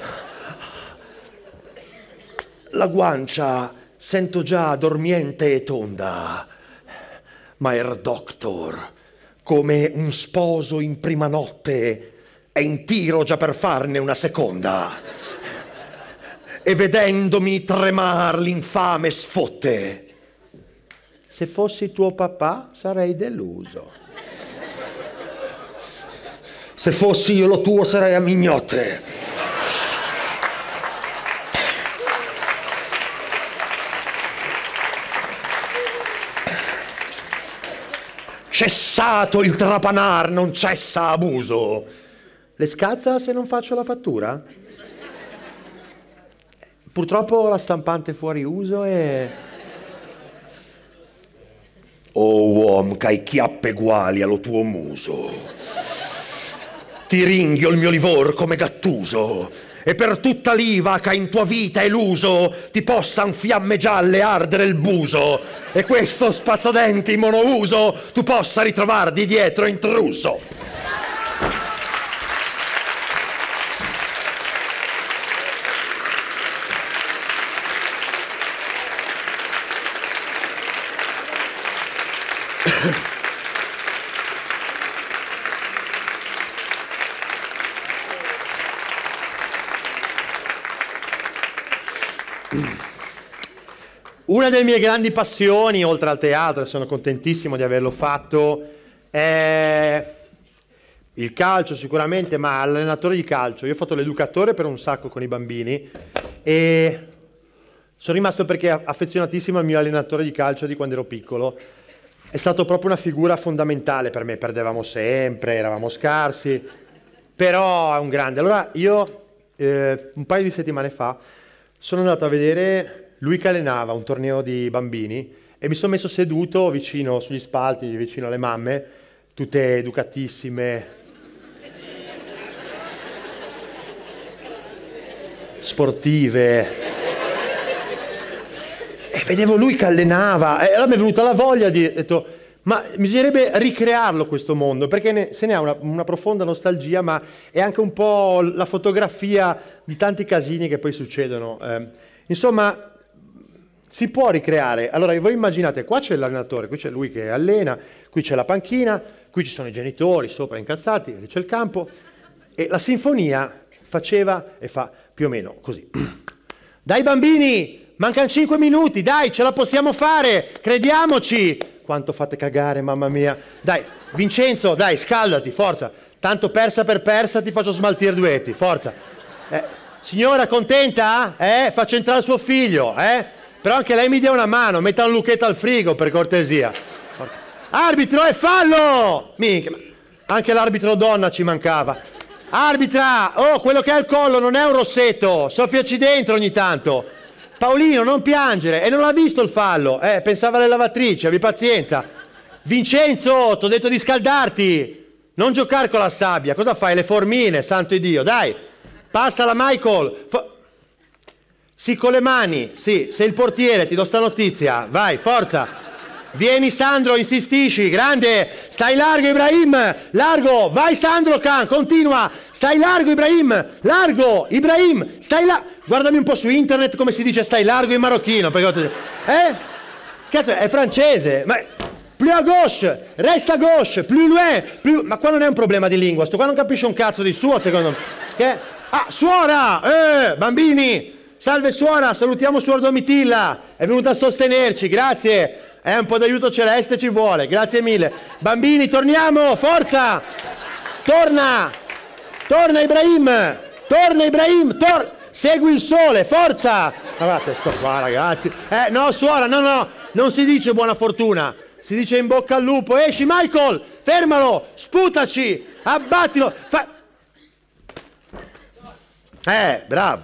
La guancia sento già dormiente e tonda, ma Herr Doctor, come un sposo in prima notte, è in tiro già per farne una seconda, e vedendomi tremar l'infame sfotte. Se fossi tuo papà sarei deluso. Se fossi io lo tuo sarei a mignotte. Cessato il trapanar, non cessa abuso. Le scazza se non faccio la fattura? Purtroppo la stampante è fuori uso e... Oh uom c'hai chiappe uguali allo tuo muso. Ti ringhio il mio livor come Gattuso, e per tutta l'iva che in tua vita eluso ti possan fiamme gialle ardere il buso, e questo spazzadenti monouso tu possa ritrovar di dietro intruso. Una delle mie grandi passioni, oltre al teatro, e sono contentissimo di averlo fatto, è il calcio sicuramente, ma allenatore di calcio. Io ho fatto l'educatore per un sacco con i bambini e sono rimasto perché affezionatissimo al mio allenatore di calcio di quando ero piccolo. È stato proprio una figura fondamentale per me, perdevamo sempre, eravamo scarsi, però è un grande. Allora io un paio di settimane fa sono andato a vedere lui che allenava un torneo di bambini e mi sono messo seduto vicino sugli spalti, vicino alle mamme, tutte educatissime, sportive, e vedevo lui che allenava e allora mi è venuta la voglia di detto, ma bisognerebbe ricrearlo questo mondo, perché se ne ha una profonda nostalgia, ma è anche un po' la fotografia di tanti casini che poi succedono. Insomma, si può ricreare. Allora voi immaginate, qua c'è l'allenatore, qui c'è lui che allena, qui c'è la panchina, qui ci sono i genitori sopra incazzati, lì c'è il campo, e la sinfonia faceva e fa più o meno così. Dai bambini, mancano 5 minuti, dai, ce la possiamo fare, crediamoci. Quanto fate cagare, mamma mia. Dai, Vincenzo, dai, scaldati, forza. Tanto persa per persa ti faccio smaltire duetti, forza. Signora, contenta? Faccio entrare suo figlio, Però anche lei mi dia una mano, metta un lucchetto al frigo, per cortesia. Arbitro, è fallo! Minchia, anche l'arbitro donna ci mancava. Arbitra, oh, quello che ha il collo non è un rossetto, soffiaci dentro ogni tanto. Paolino, non piangere, e non l'ha visto il fallo, pensava alle lavatrici, abbi pazienza. Vincenzo, t'ho detto di scaldarti, non giocare con la sabbia, cosa fai, le formine, santo Dio, dai, passa la Michael. Sì, con le mani, sì, sei il portiere, ti do sta notizia, vai, forza. Vieni Sandro, insistisci, grande, stai largo Ibrahim, largo, vai Sandro Khan, continua, stai largo Ibrahim, stai là, guardami un po' su internet come si dice stai largo in marocchino, perché cazzo, è francese, ma plus à gauche, resta à gauche, plus loin, plus... ma qua non è un problema di lingua, sto qua non capisce un cazzo di suo secondo me, suora, bambini, salve suora, salutiamo suor Domitilla, è venuta a sostenerci, grazie. Un po' d'aiuto celeste ci vuole, grazie mille. Bambini, torniamo, forza! Torna Ibrahim! Segui il sole, forza! Guardate, sto qua ragazzi. No, suora, no, non si dice buona fortuna, si dice in bocca al lupo. Esci Michael, fermalo, sputaci, abbattilo. Bravo.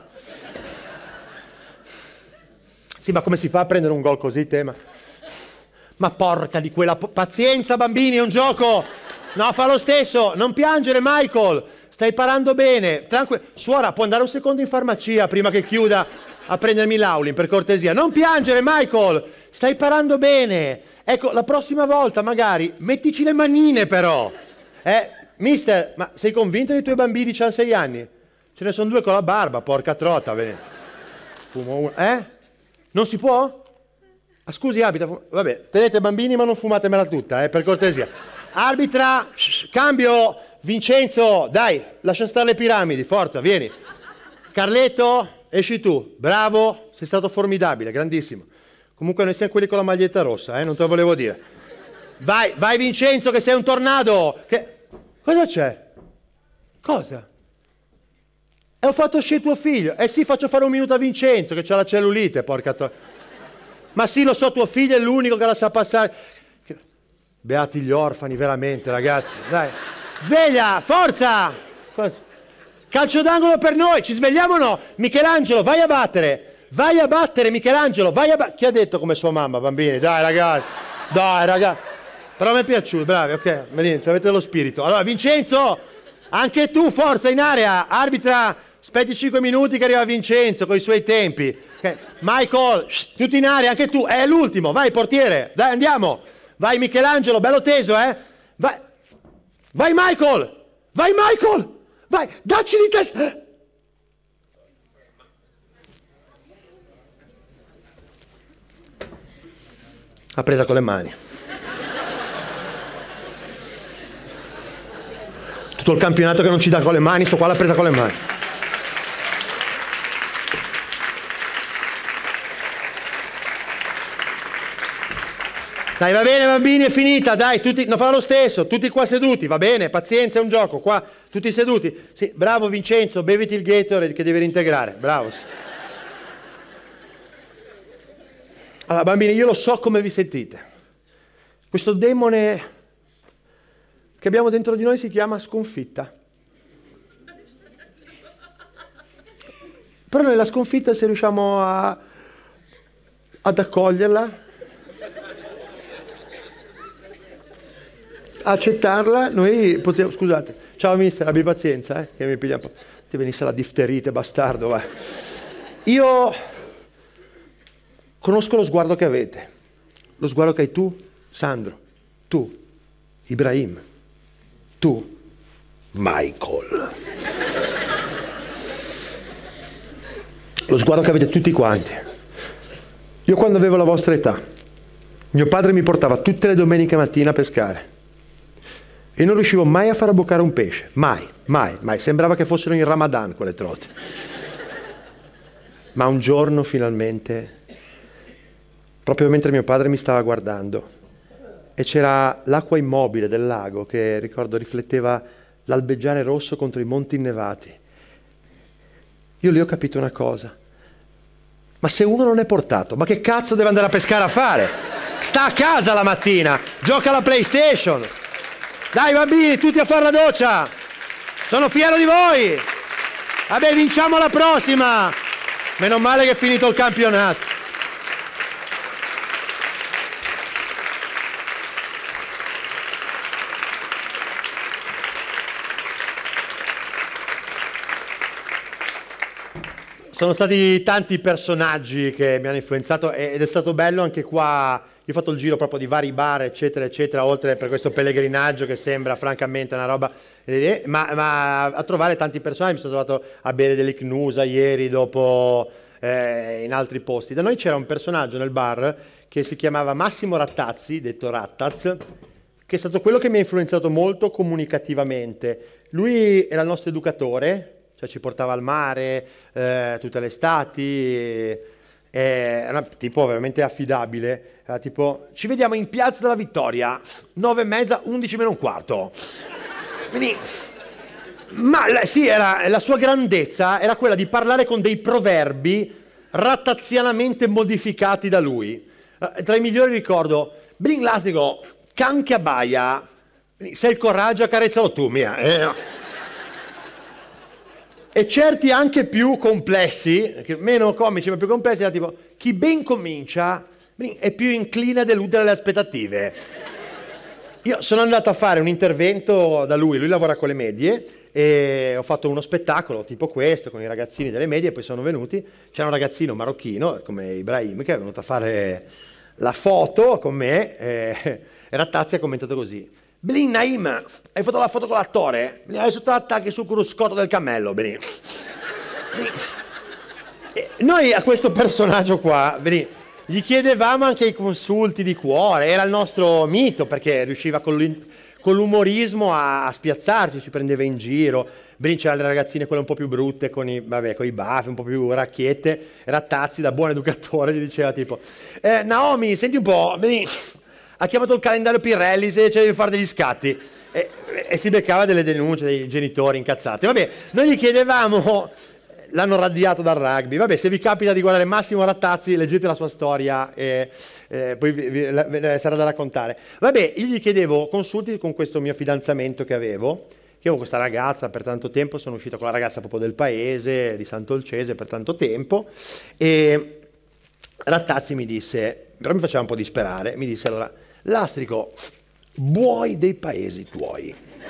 Sì, ma come si fa a prendere un gol così, tema? Ma porca di quella... Pazienza bambini, è un gioco! No, fa lo stesso! Non piangere Michael! Stai parando bene! Tranquillo! Suora, può andare un secondo in farmacia prima che chiuda a prendermi l'Aulin, per cortesia. Non piangere Michael! Stai parando bene! Ecco, la prossima volta magari mettici le manine però! Mister, ma sei convinto che i tuoi bambini hanno 6 anni? Ce ne sono 2 con la barba, porca trota, bene. Fumo uno. Non si può? Scusi, arbitra, vabbè, tenete bambini ma non fumatemela tutta, per cortesia. Arbitra, cambio, Vincenzo, dai, lascia stare le piramidi, forza, vieni. Carletto, esci tu, bravo, sei stato formidabile, grandissimo. Comunque noi siamo quelli con la maglietta rossa, non te lo volevo dire. Vai Vincenzo che sei un tornado. Cosa c'è? Cosa? Ho fatto uscire tuo figlio. Sì, faccio fare un minuto a Vincenzo che c'ha la cellulite, porca Ma sì, lo so, tuo figlio è l'unico che la sa passare. Beati gli orfani, veramente, ragazzi. Dai. Sveglia, forza! Calcio d'angolo per noi, ci svegliamo o no? Michelangelo, vai a battere, Michelangelo, Chi ha detto come sua mamma, bambini? Dai, ragazzi. Però mi è piaciuto, bravi, ok. Avete lo spirito. Allora, Vincenzo, anche tu, forza, in area. Arbitra, aspetti 5 minuti che arriva Vincenzo con i suoi tempi. Okay. Michael, tutti in aria, anche tu, è l'ultimo, vai portiere, dai andiamo, vai Michelangelo, bello teso, vai Michael, vai, dacci di testa. Ha presa con le mani. Tutto il campionato che non ci dà con le mani, sto qua l'ha presa con le mani. Dai, va bene bambini, è finita, dai, tutti, non farò lo stesso, tutti qua seduti, va bene, pazienza, è un gioco, qua, tutti seduti. Sì, bravo Vincenzo, beviti il Gatorade che devi reintegrare, bravo. Allora, bambini, io lo so come vi sentite. Questo demone che abbiamo dentro di noi si chiama sconfitta. Però nella sconfitta, se riusciamo ad accoglierla, accettarla, noi possiamo... Scusate, ciao mister, abbi pazienza, che mi piglia un po'. Ti venisse la difterite, bastardo, vai. Io conosco lo sguardo che avete, lo sguardo che hai tu, Sandro, tu, Ibrahim, tu, Michael. Lo sguardo che avete tutti quanti. Io quando avevo la vostra età, mio padre mi portava tutte le domeniche mattina a pescare. E non riuscivo mai a far abboccare un pesce, mai, mai, mai. Sembrava che fossero in Ramadan quelle trote. Ma un giorno finalmente, proprio mentre mio padre mi stava guardando, e c'era l'acqua immobile del lago che, ricordo, rifletteva l'albeggiare rosso contro i monti innevati. Io lì ho capito una cosa. Ma se uno non è portato, ma che cazzo deve andare a pescare a fare? Sta a casa la mattina, gioca alla PlayStation. Dai bambini, tutti a fare la doccia! Sono fiero di voi! Vabbè, vinciamo la prossima! Meno male che è finito il campionato. Sono stati tanti i personaggi che mi hanno influenzato ed è stato bello anche qua. Io ho fatto il giro proprio di vari bar, eccetera, eccetera, oltre per questo pellegrinaggio che sembra francamente una roba... Ma a trovare tanti personaggi, mi sono trovato a bere dell'Icnusa ieri, dopo in altri posti. Da noi c'era un personaggio nel bar che si chiamava Massimo Rattazzi, detto Rattaz, che è stato quello che mi ha influenzato molto comunicativamente. Lui era il nostro educatore, cioè ci portava al mare tutte le estati, era un tipo veramente affidabile. Era tipo, ci vediamo in Piazza della Vittoria, 9:30, 11 meno un quarto. Quindi, sì, la sua grandezza era quella di parlare con dei proverbi rattazianamente modificati da lui. Tra i migliori ricordo, Bling Lastico, canche a baia, se il coraggio accarezzalo tu, mia. E certi anche più complessi, meno comici ma più complessi, era tipo, chi ben comincia è più incline a deludere le aspettative. Io sono andato a fare un intervento da lui lavora con le medie, e ho fatto uno spettacolo tipo questo con i ragazzini delle medie, e poi sono venuti, c'era un ragazzino marocchino come Ibrahim che è venuto a fare la foto con me, e Rattazzi ha commentato così: Belin Naim, hai fatto la foto con l'attore? Adesso ti attacchi sul cruscotto del cammello, Belin. Noi a questo personaggio qua, Belin, gli chiedevamo anche i consulti di cuore, era il nostro mito perché riusciva con l'umorismo a spiazzarci, ci prendeva in giro. Belin c'erano le ragazzine quelle un po' più brutte con i baffi, un po' più racchiette. Rattazzi da buon educatore gli diceva tipo Naomi, senti un po', Belin, ha chiamato il calendario Pirelli se devi fare degli scatti, e si beccava delle denunce dei genitori incazzati. Vabbè, noi gli chiedevamo, l'hanno radiato dal rugby, vabbè, se vi capita di guardare Massimo Rattazzi leggete la sua storia e poi sarà da raccontare. Vabbè, io gli chiedevo consulti con questo mio fidanzamento che avevo questa ragazza per tanto tempo, sono uscito con la ragazza proprio del paese, di Sant'Olcese per tanto tempo, e Rattazzi mi disse, però mi faceva un po' disperare, mi disse allora: Lastrico, buoi dei paesi tuoi.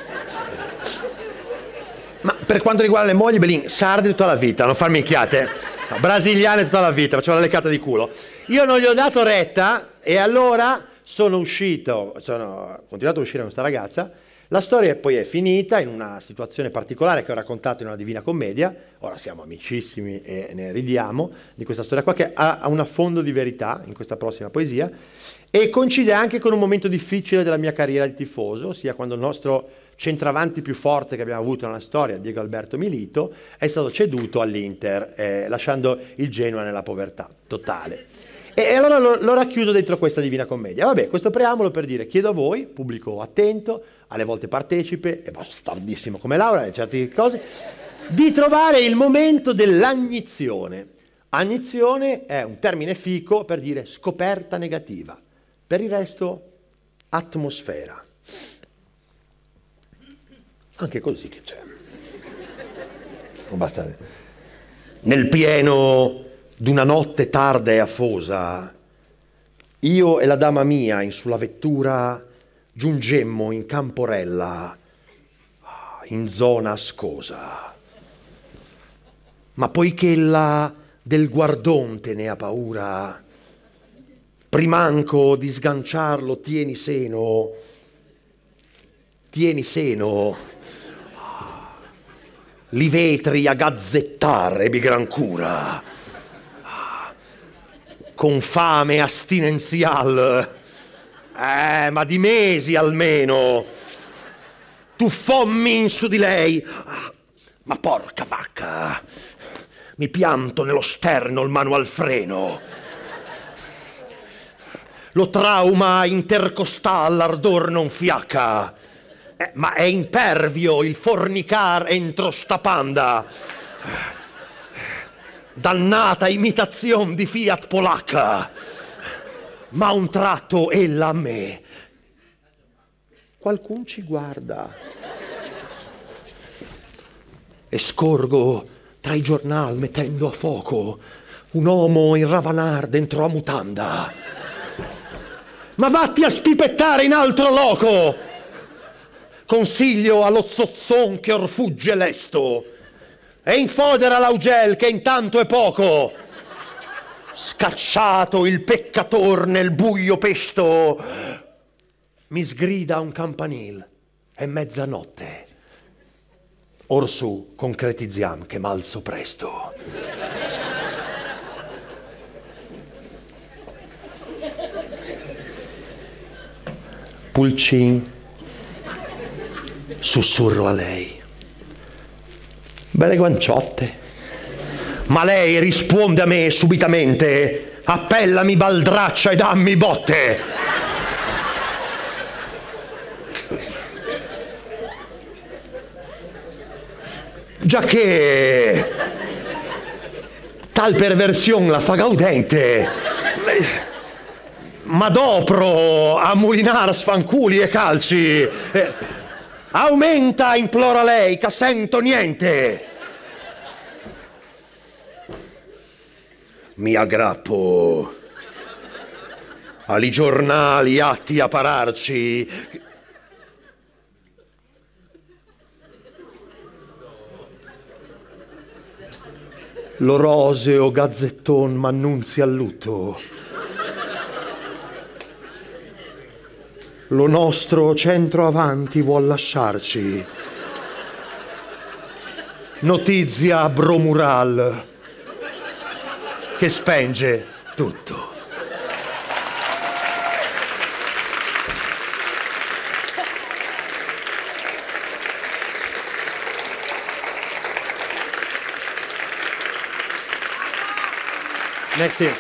Ma per quanto riguarda le mogli, Belin, sarde tutta la vita, non farmi minchiate. No, brasiliane tutta la vita, faceva la leccata di culo. Io non gli ho dato retta e allora sono continuato a uscire con questa ragazza. La storia poi è finita in una situazione particolare che ho raccontato in una Divina Commedia. Ora siamo amicissimi e ne ridiamo di questa storia qua, che ha un affondo di verità in questa prossima poesia, e coincide anche con un momento difficile della mia carriera di tifoso, ossia quando il nostro centravanti più forte che abbiamo avuto nella storia, Diego Alberto Milito, è stato ceduto all'Inter, lasciando il Genoa nella povertà totale. E allora l'ho racchiuso dentro questa Divina Commedia. Vabbè, questo preambolo per dire, chiedo a voi, pubblico attento, alle volte partecipe, e bastardissimo come Laura, in certe cose, di trovare il momento dell'agnizione. Agnizione è un termine fico per dire scoperta negativa. Per il resto, atmosfera. Anche così che c'è. Non basta. Nel pieno d'una notte tarda e afosa, io e la dama mia in sulla vettura giungemmo in Camporella, in zona ascosa. Ma poich'ella del guardon te ne ha paura, primanco di sganciarlo tieni seno, li vetri a gazzettar ebbi gran cura, con fame astinenzial, ma di mesi almeno, tuffommi in su di lei, ma porca vacca, mi pianto nello sterno il mano al freno, lo trauma intercostal l'ardor non fiacca, ma è impervio il fornicar entro sta panda, dannata imitazione di Fiat polacca, ma a un tratto ella a me. Qualcun ci guarda e scorgo tra i giornali mettendo a fuoco un uomo in ravanar dentro a mutanda. Ma vatti a spipettare in altro loco, consiglio allo zozzon che or fugge lesto, e infodera l'augel che intanto è poco. Scacciato il peccator nel buio pesto, mi sgrida un campanil, è mezzanotte. Orsù concretizziam che m'alzo presto. Pulcin, sussurro a lei. Belle guanciotte. Ma lei risponde a me subitamente: appellami baldraccia e dammi botte. Giacché tal perversione la fa gaudente, ma dopro a mulinar sfanculi e calci. Aumenta, implora lei, che sento niente. Mi aggrappo ai giornali atti a pararci. Lo roseo gazzetton m'annunzia il lutto. Lo nostro centro avanti vuol lasciarci. Notizia bromural che spenge tutto. Next year.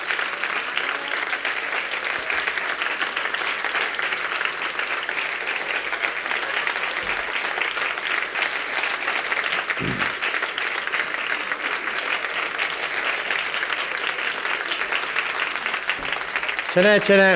Ce n'è.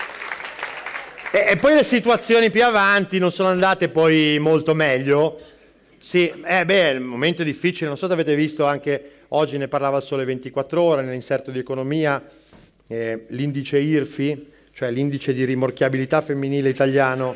E poi le situazioni più avanti non sono andate poi molto meglio. Sì, il momento è difficile, non so se avete visto anche oggi, ne parlava il Sole 24 Ore, nell'inserto di economia, l'indice IRFI, cioè l'indice di rimorchiabilità femminile italiano,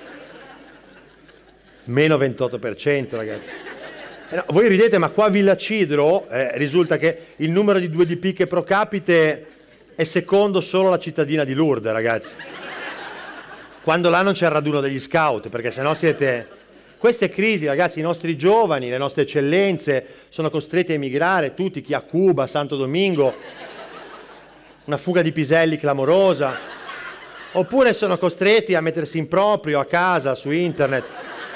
meno 28%, ragazzi. No, voi ridete, ma qua a Villa Cidro risulta che il numero di 2DP che pro capite è secondo solo la cittadina di Lourdes, ragazzi. Quando là non c'è il raduno degli scout, perché sennò siete... Queste crisi, ragazzi, i nostri giovani, le nostre eccellenze sono costretti a emigrare, tutti, chi a Cuba, Santo Domingo, una fuga di piselli clamorosa, oppure sono costretti a mettersi in proprio a casa, su internet,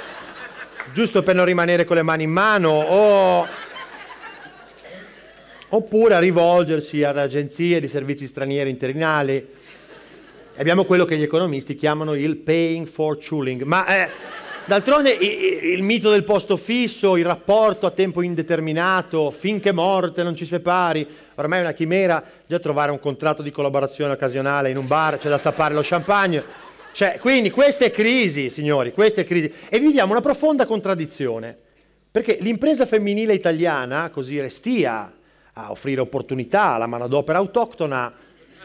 giusto per non rimanere con le mani in mano, oppure a rivolgersi ad agenzie di servizi stranieri interinali. Abbiamo quello che gli economisti chiamano il paying for chulling, ma d'altronde il mito del posto fisso, il rapporto a tempo indeterminato, finché morte non ci separi, ormai è una chimera. Già trovare un contratto di collaborazione occasionale in un bar, c'è da stappare lo champagne. Cioè, quindi queste crisi, signori, queste crisi, e viviamo una profonda contraddizione, perché l'impresa femminile italiana così restia a offrire opportunità alla manodopera autoctona,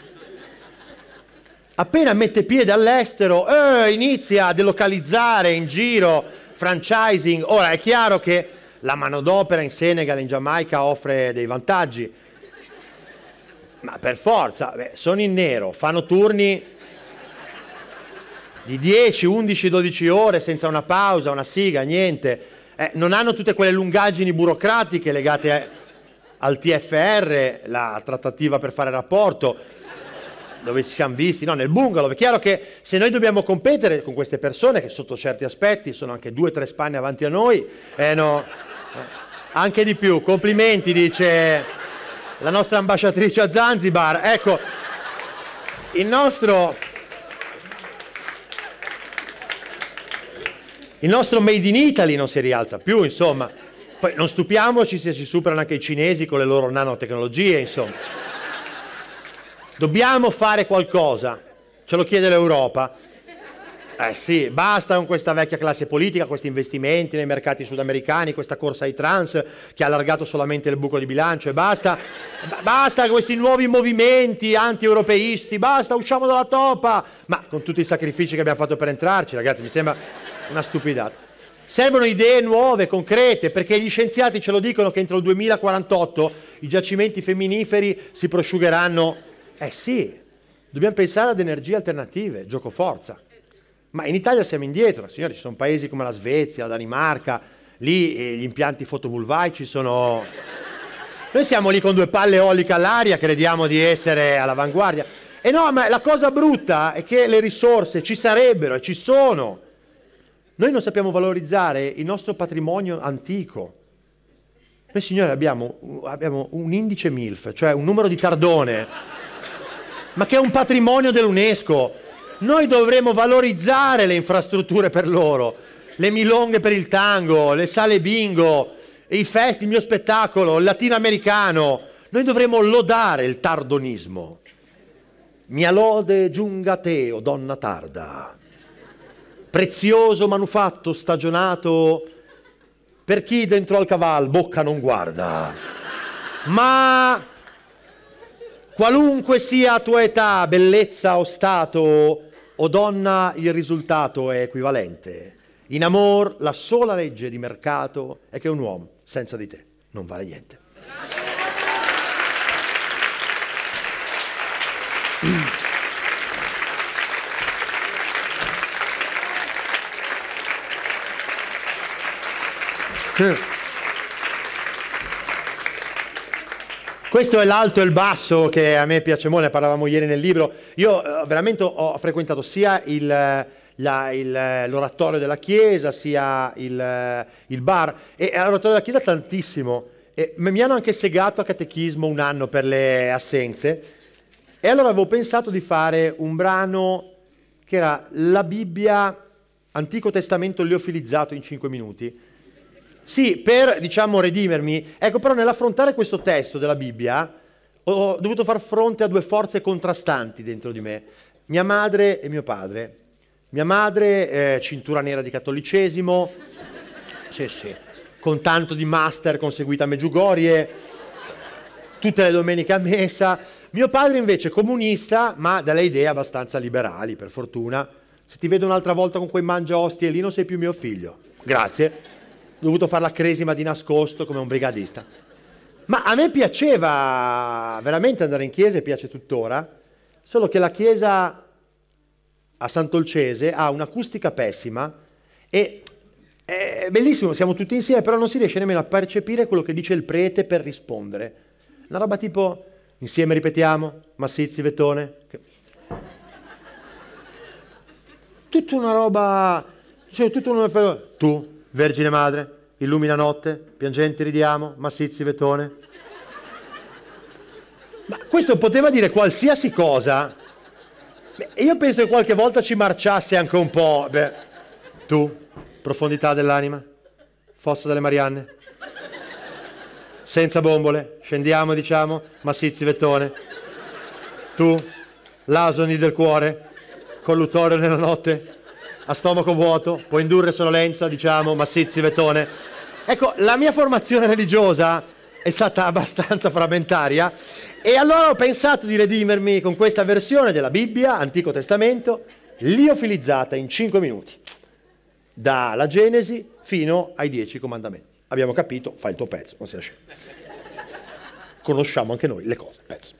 appena mette piede all'estero, inizia a delocalizzare in giro, franchising. Ora è chiaro che la manodopera in Senegal e in Giamaica offre dei vantaggi, ma per forza, sono in nero, fanno turni di 10, 11, 12 ore senza una pausa, una siga, niente. Non hanno tutte quelle lungaggini burocratiche legate al TFR, la trattativa per fare rapporto, dove ci siamo visti, no, nel bungalow. È chiaro che se noi dobbiamo competere con queste persone, che sotto certi aspetti sono anche 2 o 3 spanne avanti a noi, anche di più, complimenti, dice la nostra ambasciatrice a Zanzibar. Ecco, il nostro Made in Italy non si rialza più, insomma. Poi non stupiamoci se ci superano anche i cinesi con le loro nanotecnologie, insomma. Dobbiamo fare qualcosa, ce lo chiede l'Europa. Sì, basta con questa vecchia classe politica, questi investimenti nei mercati sudamericani, questa corsa ai trans che ha allargato solamente il buco di bilancio, e basta con questi nuovi movimenti anti-europeisti, basta, usciamo dalla topa. Ma con tutti i sacrifici che abbiamo fatto per entrarci, ragazzi, mi sembra una stupidata. Servono idee nuove, concrete, perché gli scienziati ce lo dicono che entro il 2048 i giacimenti femminiferi si prosciugheranno. Sì, dobbiamo pensare ad energie alternative, gioco forza. Ma in Italia siamo indietro, signori, ci sono paesi come la Svezia, la Danimarca, lì gli impianti fotovoltaici sono... Noi siamo lì con 2 palle eoliche all'aria, crediamo di essere all'avanguardia. E no, ma la cosa brutta è che le risorse ci sarebbero e ci sono. Noi non sappiamo valorizzare il nostro patrimonio antico. Noi, signori, abbiamo un indice MILF, cioè un numero di tardone, ma che è un patrimonio dell'UNESCO. Noi dovremmo valorizzare le infrastrutture per loro, le milonghe per il tango, le sale bingo, i festi, il mio spettacolo, il latinoamericano. Noi dovremmo lodare il tardonismo. Mia lode giunga a te, o donna tarda, prezioso manufatto stagionato per chi dentro al caval bocca non guarda. Ma qualunque sia tua età, bellezza o stato, o donna, il risultato è equivalente. In amor, la sola legge di mercato è che un uomo senza di te non vale niente. Questo è l'alto e il basso che a me piace molto, ne parlavamo ieri nel libro. Io veramente ho frequentato sia l'oratorio della chiesa, sia il bar, e all'oratorio della chiesa tantissimo. E mi hanno anche segato a catechismo un anno per le assenze, e allora avevo pensato di fare un brano che era la Bibbia, Antico Testamento leofilizzato in 5 minuti. Sì, per, diciamo, redimermi. Ecco, però nell'affrontare questo testo della Bibbia ho dovuto far fronte a 2 forze contrastanti dentro di me: mia madre e mio padre. Mia madre, cintura nera di cattolicesimo, sì, con tanto di master conseguita a Meggiugorie, tutte le domeniche a messa. Mio padre invece comunista, ma dalle idee abbastanza liberali, per fortuna. Se ti vedo un'altra volta con quei mangiaostie lì non sei più mio figlio. Grazie. Ho dovuto fare la cresima di nascosto come un brigadista. Ma a me piaceva veramente andare in chiesa, e piace tuttora, solo che la chiesa a Sant'Olcese ha un'acustica pessima e è bellissimo, siamo tutti insieme, però non si riesce nemmeno a percepire quello che dice il prete per rispondere. Una roba tipo, insieme ripetiamo, Massizzi, Vettone. Tutta una roba, cioè tutto un... Tu, Vergine Madre, illumina notte, piangenti ridiamo, Massizzi, Vettone. Ma questo poteva dire qualsiasi cosa. Beh, io penso che qualche volta ci marciasse anche un po'. Beh, tu, profondità dell'anima, fosso delle Marianne, senza bombole, scendiamo diciamo, Massizzi Vettone. Tu, l'asoni del cuore, colluttorio nella notte, a stomaco vuoto, può indurre sonnolenza, diciamo, Massizzi Vettone. Ecco, la mia formazione religiosa è stata abbastanza frammentaria e allora ho pensato di redimermi con questa versione della Bibbia, Antico Testamento, liofilizzata in 5 minuti, dalla Genesi fino ai 10 comandamenti. Abbiamo capito, fai il tuo pezzo, non sia scemo. Conosciamo anche noi le cose, pezzo.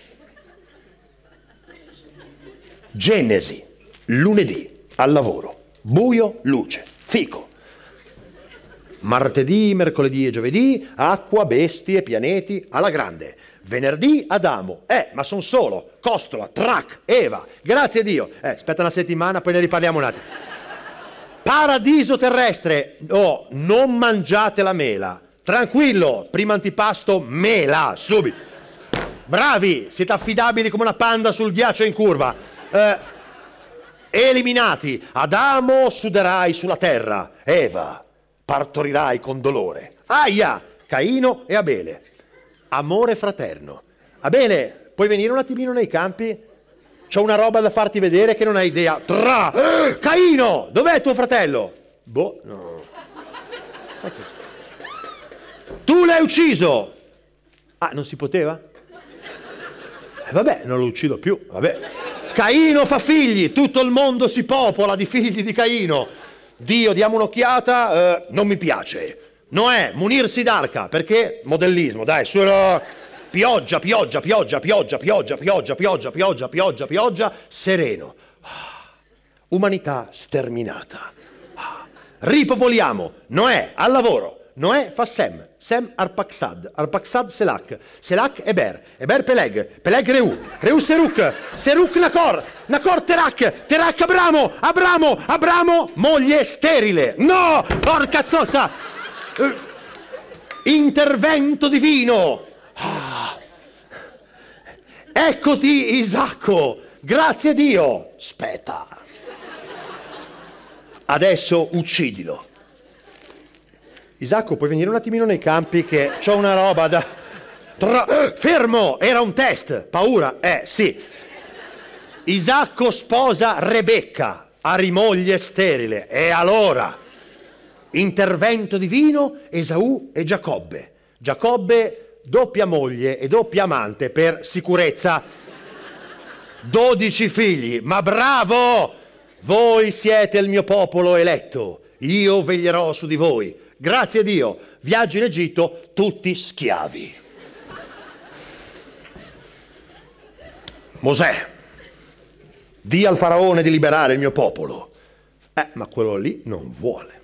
Genesi, lunedì, al lavoro, buio, luce, fico. Martedì, mercoledì e giovedì, acqua, bestie, pianeti, alla grande. Venerdì, Adamo. Ma sono solo. Costola, Trac, Eva. Grazie a Dio. Aspetta una settimana, poi ne riparliamo un attimo. Paradiso terrestre. Oh, non mangiate la mela. Tranquillo, primo antipasto, mela, subito. Bravi, siete affidabili come una panda sul ghiaccio in curva. Eliminati. Adamo, suderai sulla terra. Eva, partorirai con dolore. Aia, Caino e Abele. Amore fraterno. Abele, puoi venire un attimino nei campi? C'ho una roba da farti vedere che non hai idea. Caino, dov'è tuo fratello? Boh, no. Tu l'hai ucciso. Ah, non si poteva? Vabbè, non lo uccido più, vabbè. Caino fa figli, tutto il mondo si popola di figli di Caino. Dio, diamo un'occhiata, non mi piace. Noè, munirsi d'arca, perché? Modellismo, dai, su, pioggia, pioggia, pioggia, pioggia, pioggia, pioggia, pioggia, pioggia, pioggia, pioggia, sereno. Umanità sterminata. Ripopoliamo. Noè, al lavoro. Noè fa Sem, Sem Arpaxad, Arpaxad Selach, Selach Eber, Eber Peleg, Peleg Reu, Reu Seruk, Seruk Nacor, Nacor Terak, Terak Abramo, Abramo, Abramo, moglie sterile. No, porca zozza! Intervento divino. Eccoti Isacco, grazie a Dio. Aspetta. Adesso uccidilo. Isacco, puoi venire un attimino nei campi che c'ho una roba da... Fermo! Era un test! Paura? Sì. Isacco sposa Rebecca, a rimoglie sterile. E allora? Intervento divino, Esaù e Giacobbe. Giacobbe, doppia moglie e doppia amante per sicurezza. 12 figli. Ma bravo! Voi siete il mio popolo eletto. Io veglierò su di voi. Grazie a Dio, viaggio in Egitto, tutti schiavi. Mosè, di al faraone di liberare il mio popolo. Ma quello lì non vuole.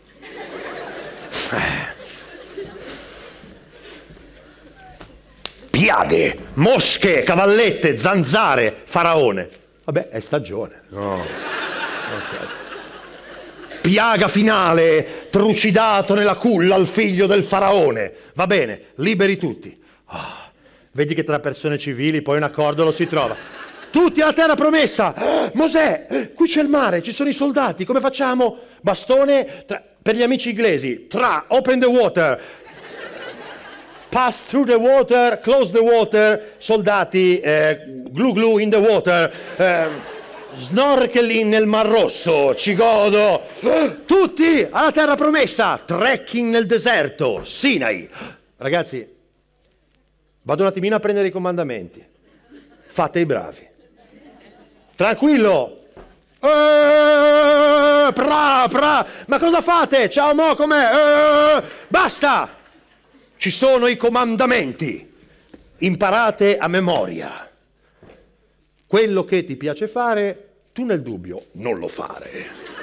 Piaghe, mosche, cavallette, zanzare, faraone. Vabbè, è stagione. No. Okay. Piaga finale, trucidato nella culla al figlio del faraone. Va bene, liberi tutti. Vedi che tra persone civili poi un accordo lo si trova. Tutti alla terra promessa. Mosè, qui c'è il mare, ci sono i soldati, come facciamo? Bastone per gli amici inglesi. Open the water. Pass through the water, close the water. Soldati, glue glue in the water. Snorkeling nel Mar Rosso, ci godo. Tutti alla terra promessa. Trekking nel deserto, Sinai. Ragazzi, vado un attimino a prendere i comandamenti. Fate i bravi. Tranquillo. Ma cosa fate? Ciao mo, com'è? Basta. Ci sono i comandamenti. Imparate a memoria. Quello che ti piace fare, tu nel dubbio non lo fare.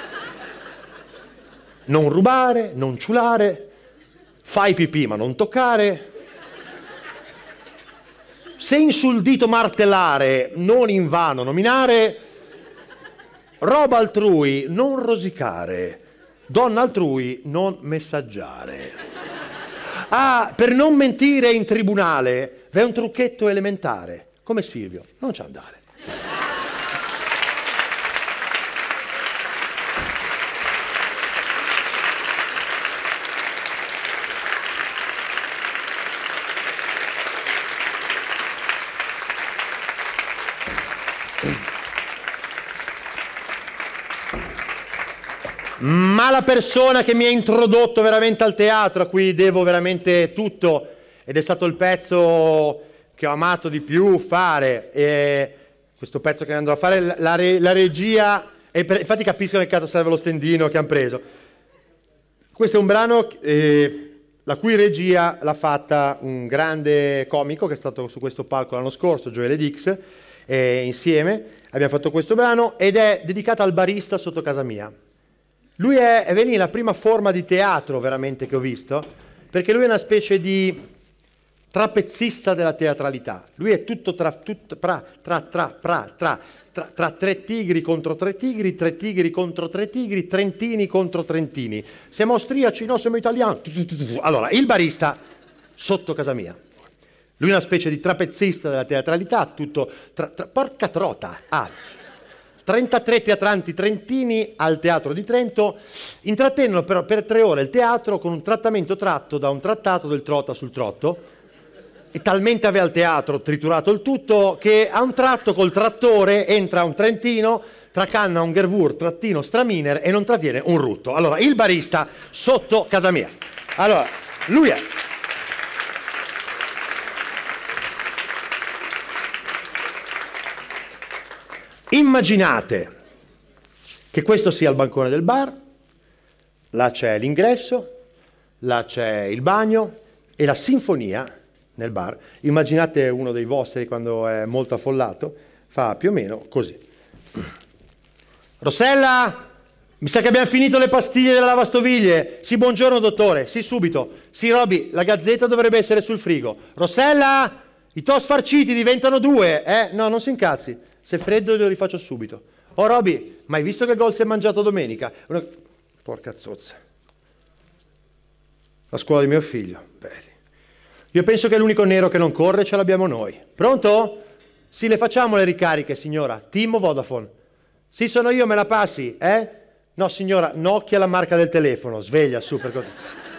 Non rubare, non ciulare, fai pipì ma non toccare. Se in sul dito martellare, non invano nominare. Roba altrui, non rosicare. Donna altrui, non messaggiare. Per non mentire in tribunale, v'è un trucchetto elementare. come Silvio, non ci andare. Ma la persona che mi ha introdotto veramente al teatro, a cui devo veramente tutto, ed è stato il pezzo che ho amato di più fare, e questo pezzo che andrò a fare, la regia, e infatti capisco che cazzo serve lo stendino che hanno preso. Questo è un brano la cui regia l'ha fatta un grande comico che è stato su questo palco l'anno scorso, Joele Dix, e insieme abbiamo fatto questo brano, ed è dedicata al barista sotto casa mia. Lui è la prima forma di teatro veramente che ho visto, perché lui è una specie di trapezzista della teatralità. Lui è tutto tra tre tigri contro tre tigri contro tre tigri, trentini contro trentini. Siamo austriaci, no, siamo italiani. Allora, il barista sotto casa mia. Lui è una specie di trapezzista della teatralità, tutto porca trota. 33 teatranti trentini al Teatro di Trento intrattengono però per 3 ore il teatro con un trattamento tratto da un trattato del Trota sul Trotto, e talmente aveva il teatro triturato il tutto che a un tratto col trattore entra un trentino, tracanna un Gervur, trattino Straminer e non trattiene un rutto. Allora, il barista sotto casa mia. Allora, lui è... Immaginate che questo sia il bancone del bar, là c'è l'ingresso, là c'è il bagno e la sinfonia nel bar. Immaginate uno dei vostri quando è molto affollato, fa più o meno così. Rossella, mi sa che abbiamo finito le pastiglie della lavastoviglie. Sì, buongiorno dottore, sì subito. Sì Roby, la gazzetta dovrebbe essere sul frigo. Rossella, i toast farciti diventano 2, No, non si incazzi. Se è freddo lo rifaccio subito. Oh Roby, ma hai visto che gol si è mangiato domenica? Porca zozza. La scuola di mio figlio. Belli. Io penso che l'unico nero che non corre ce l'abbiamo noi. Pronto? Sì, le facciamo le ricariche, signora. Team o Vodafone? Sì, sono io, me la passi, No, signora, Nokia è la marca del telefono. Sveglia, su, per cosa.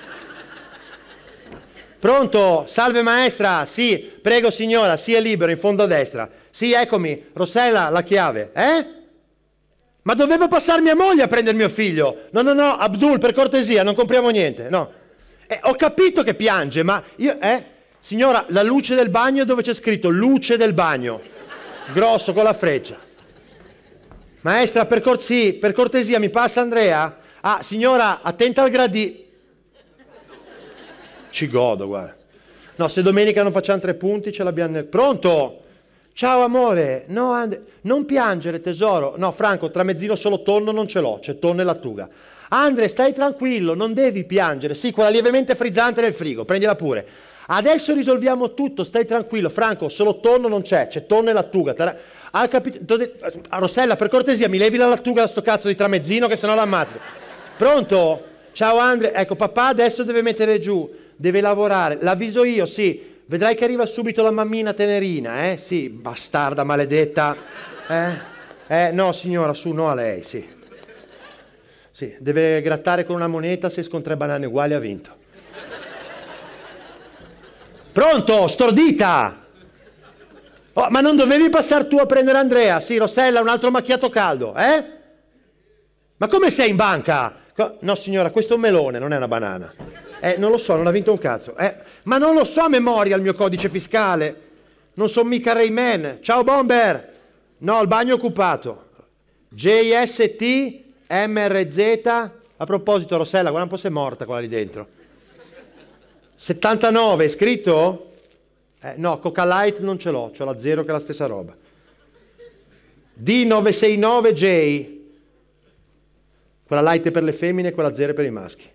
Pronto? Salve maestra? Sì, prego signora, sì è libero, in fondo a destra. Sì, eccomi, Rossella, la chiave. Ma dovevo passare mia moglie a prendere mio figlio. No, Abdul, per cortesia, non compriamo niente, no. Ho capito che piange, ma io, signora, la luce del bagno dove c'è scritto luce del bagno. Grosso, con la freccia. Maestra, per cortesia, mi passa Andrea? Ah, signora, attenta al gradino. Ci godo, guarda. No, se domenica non facciamo 3 punti ce l'abbiamo nel... Pronto? Ciao amore. No, non piangere tesoro. No, Franco, tramezzino solo tonno non ce l'ho, c'è tonno e lattuga. Andre, stai tranquillo, non devi piangere. Sì, quella lievemente frizzante nel frigo, prendila pure. Adesso risolviamo tutto, stai tranquillo. Franco, solo tonno non c'è tonno e lattuga. Hai capito? Rossella, per cortesia, mi levi la lattuga da sto cazzo di tramezzino che sennò l'ammazzo. Pronto? Ciao Andre. Ecco, papà adesso deve mettere giù, deve lavorare. L'avviso io, sì. Vedrai che arriva subito la mammina tenerina, Sì, bastarda maledetta. No, signora, su, no a lei, sì. Sì, deve grattare con una moneta, se con 3 banane uguali ha vinto. Pronto, stordita! Oh, ma non dovevi passare tu a prendere Andrea? Sì, Rossella, un altro macchiato caldo, Ma come sei in banca? No, signora, questo è un melone, non è una banana. Non lo so, non ha vinto un cazzo. Ma non lo so a memoria il mio codice fiscale. Non sono mica Rayman. Ciao Bomber! No, il bagno è occupato. JST MRZ. A proposito, Rossella, guarda un po' se è morta quella lì dentro. 79, è scritto? No, Coca Light non ce l'ho, c'ho la 0 che è la stessa roba. D969J. Quella light è per le femmine e quella 0 è per i maschi.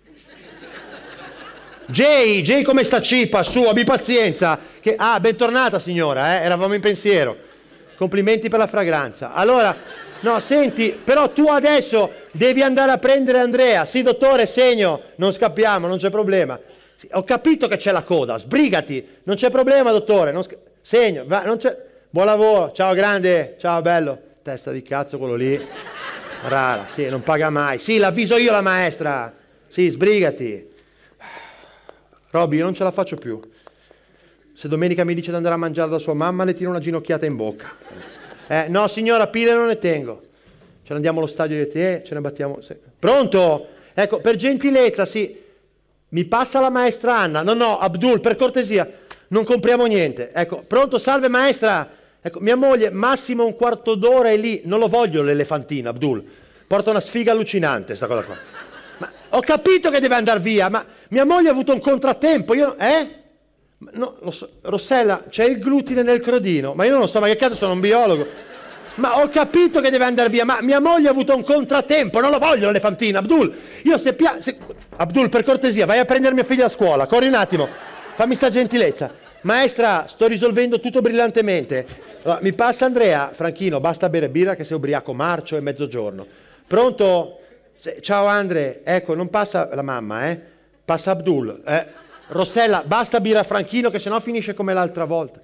Jay, come sta cipa? Su, abbi pazienza. Bentornata signora, eravamo in pensiero. Complimenti per la fragranza. Allora, no, senti, però tu adesso devi andare a prendere Andrea. Sì, dottore, segno, non scappiamo, non c'è problema. Sì, ho capito che c'è la coda, sbrigati, non c'è problema, dottore. Segno, va, non c'è... Buon lavoro, ciao grande, ciao bello. Testa di cazzo quello lì. Rara, sì, non paga mai. Sì, l'avviso io la maestra. Sì, sbrigati. Robby, io non ce la faccio più. Se domenica mi dice di andare a mangiare da sua mamma, le tiro una ginocchiata in bocca. No signora, pile non ne tengo. Ce ne andiamo allo stadio di te, ce ne battiamo. Sì. Pronto? Ecco, per gentilezza, sì. Mi passa la maestra Anna. No, Abdul, per cortesia, non compriamo niente. Ecco, pronto, salve maestra. Ecco, mia moglie, massimo un quarto d'ora è lì. Non lo voglio l'elefantino, Abdul. Porta una sfiga allucinante, sta cosa qua. Ma ho capito che deve andare via, ma mia moglie ha avuto un contrattempo. Io, No, lo so. Rossella, c'è il glutine nel crodino. Ma io non lo so, ma che cazzo, sono un biologo. Ma ho capito che deve andare via, ma mia moglie ha avuto un contrattempo, non lo voglio l'elefantino, Abdul. Io Abdul, per cortesia, vai a prendere mio figlio a scuola, corri un attimo, fammi sta gentilezza. Maestra, sto risolvendo tutto brillantemente. Allora, mi passa Andrea, Franchino, basta bere birra che sei ubriaco marcio e mezzogiorno. Pronto? Ciao Andre, ecco, non passa la mamma, passa Abdul. Rossella, basta birra Franchino che sennò finisce come l'altra volta.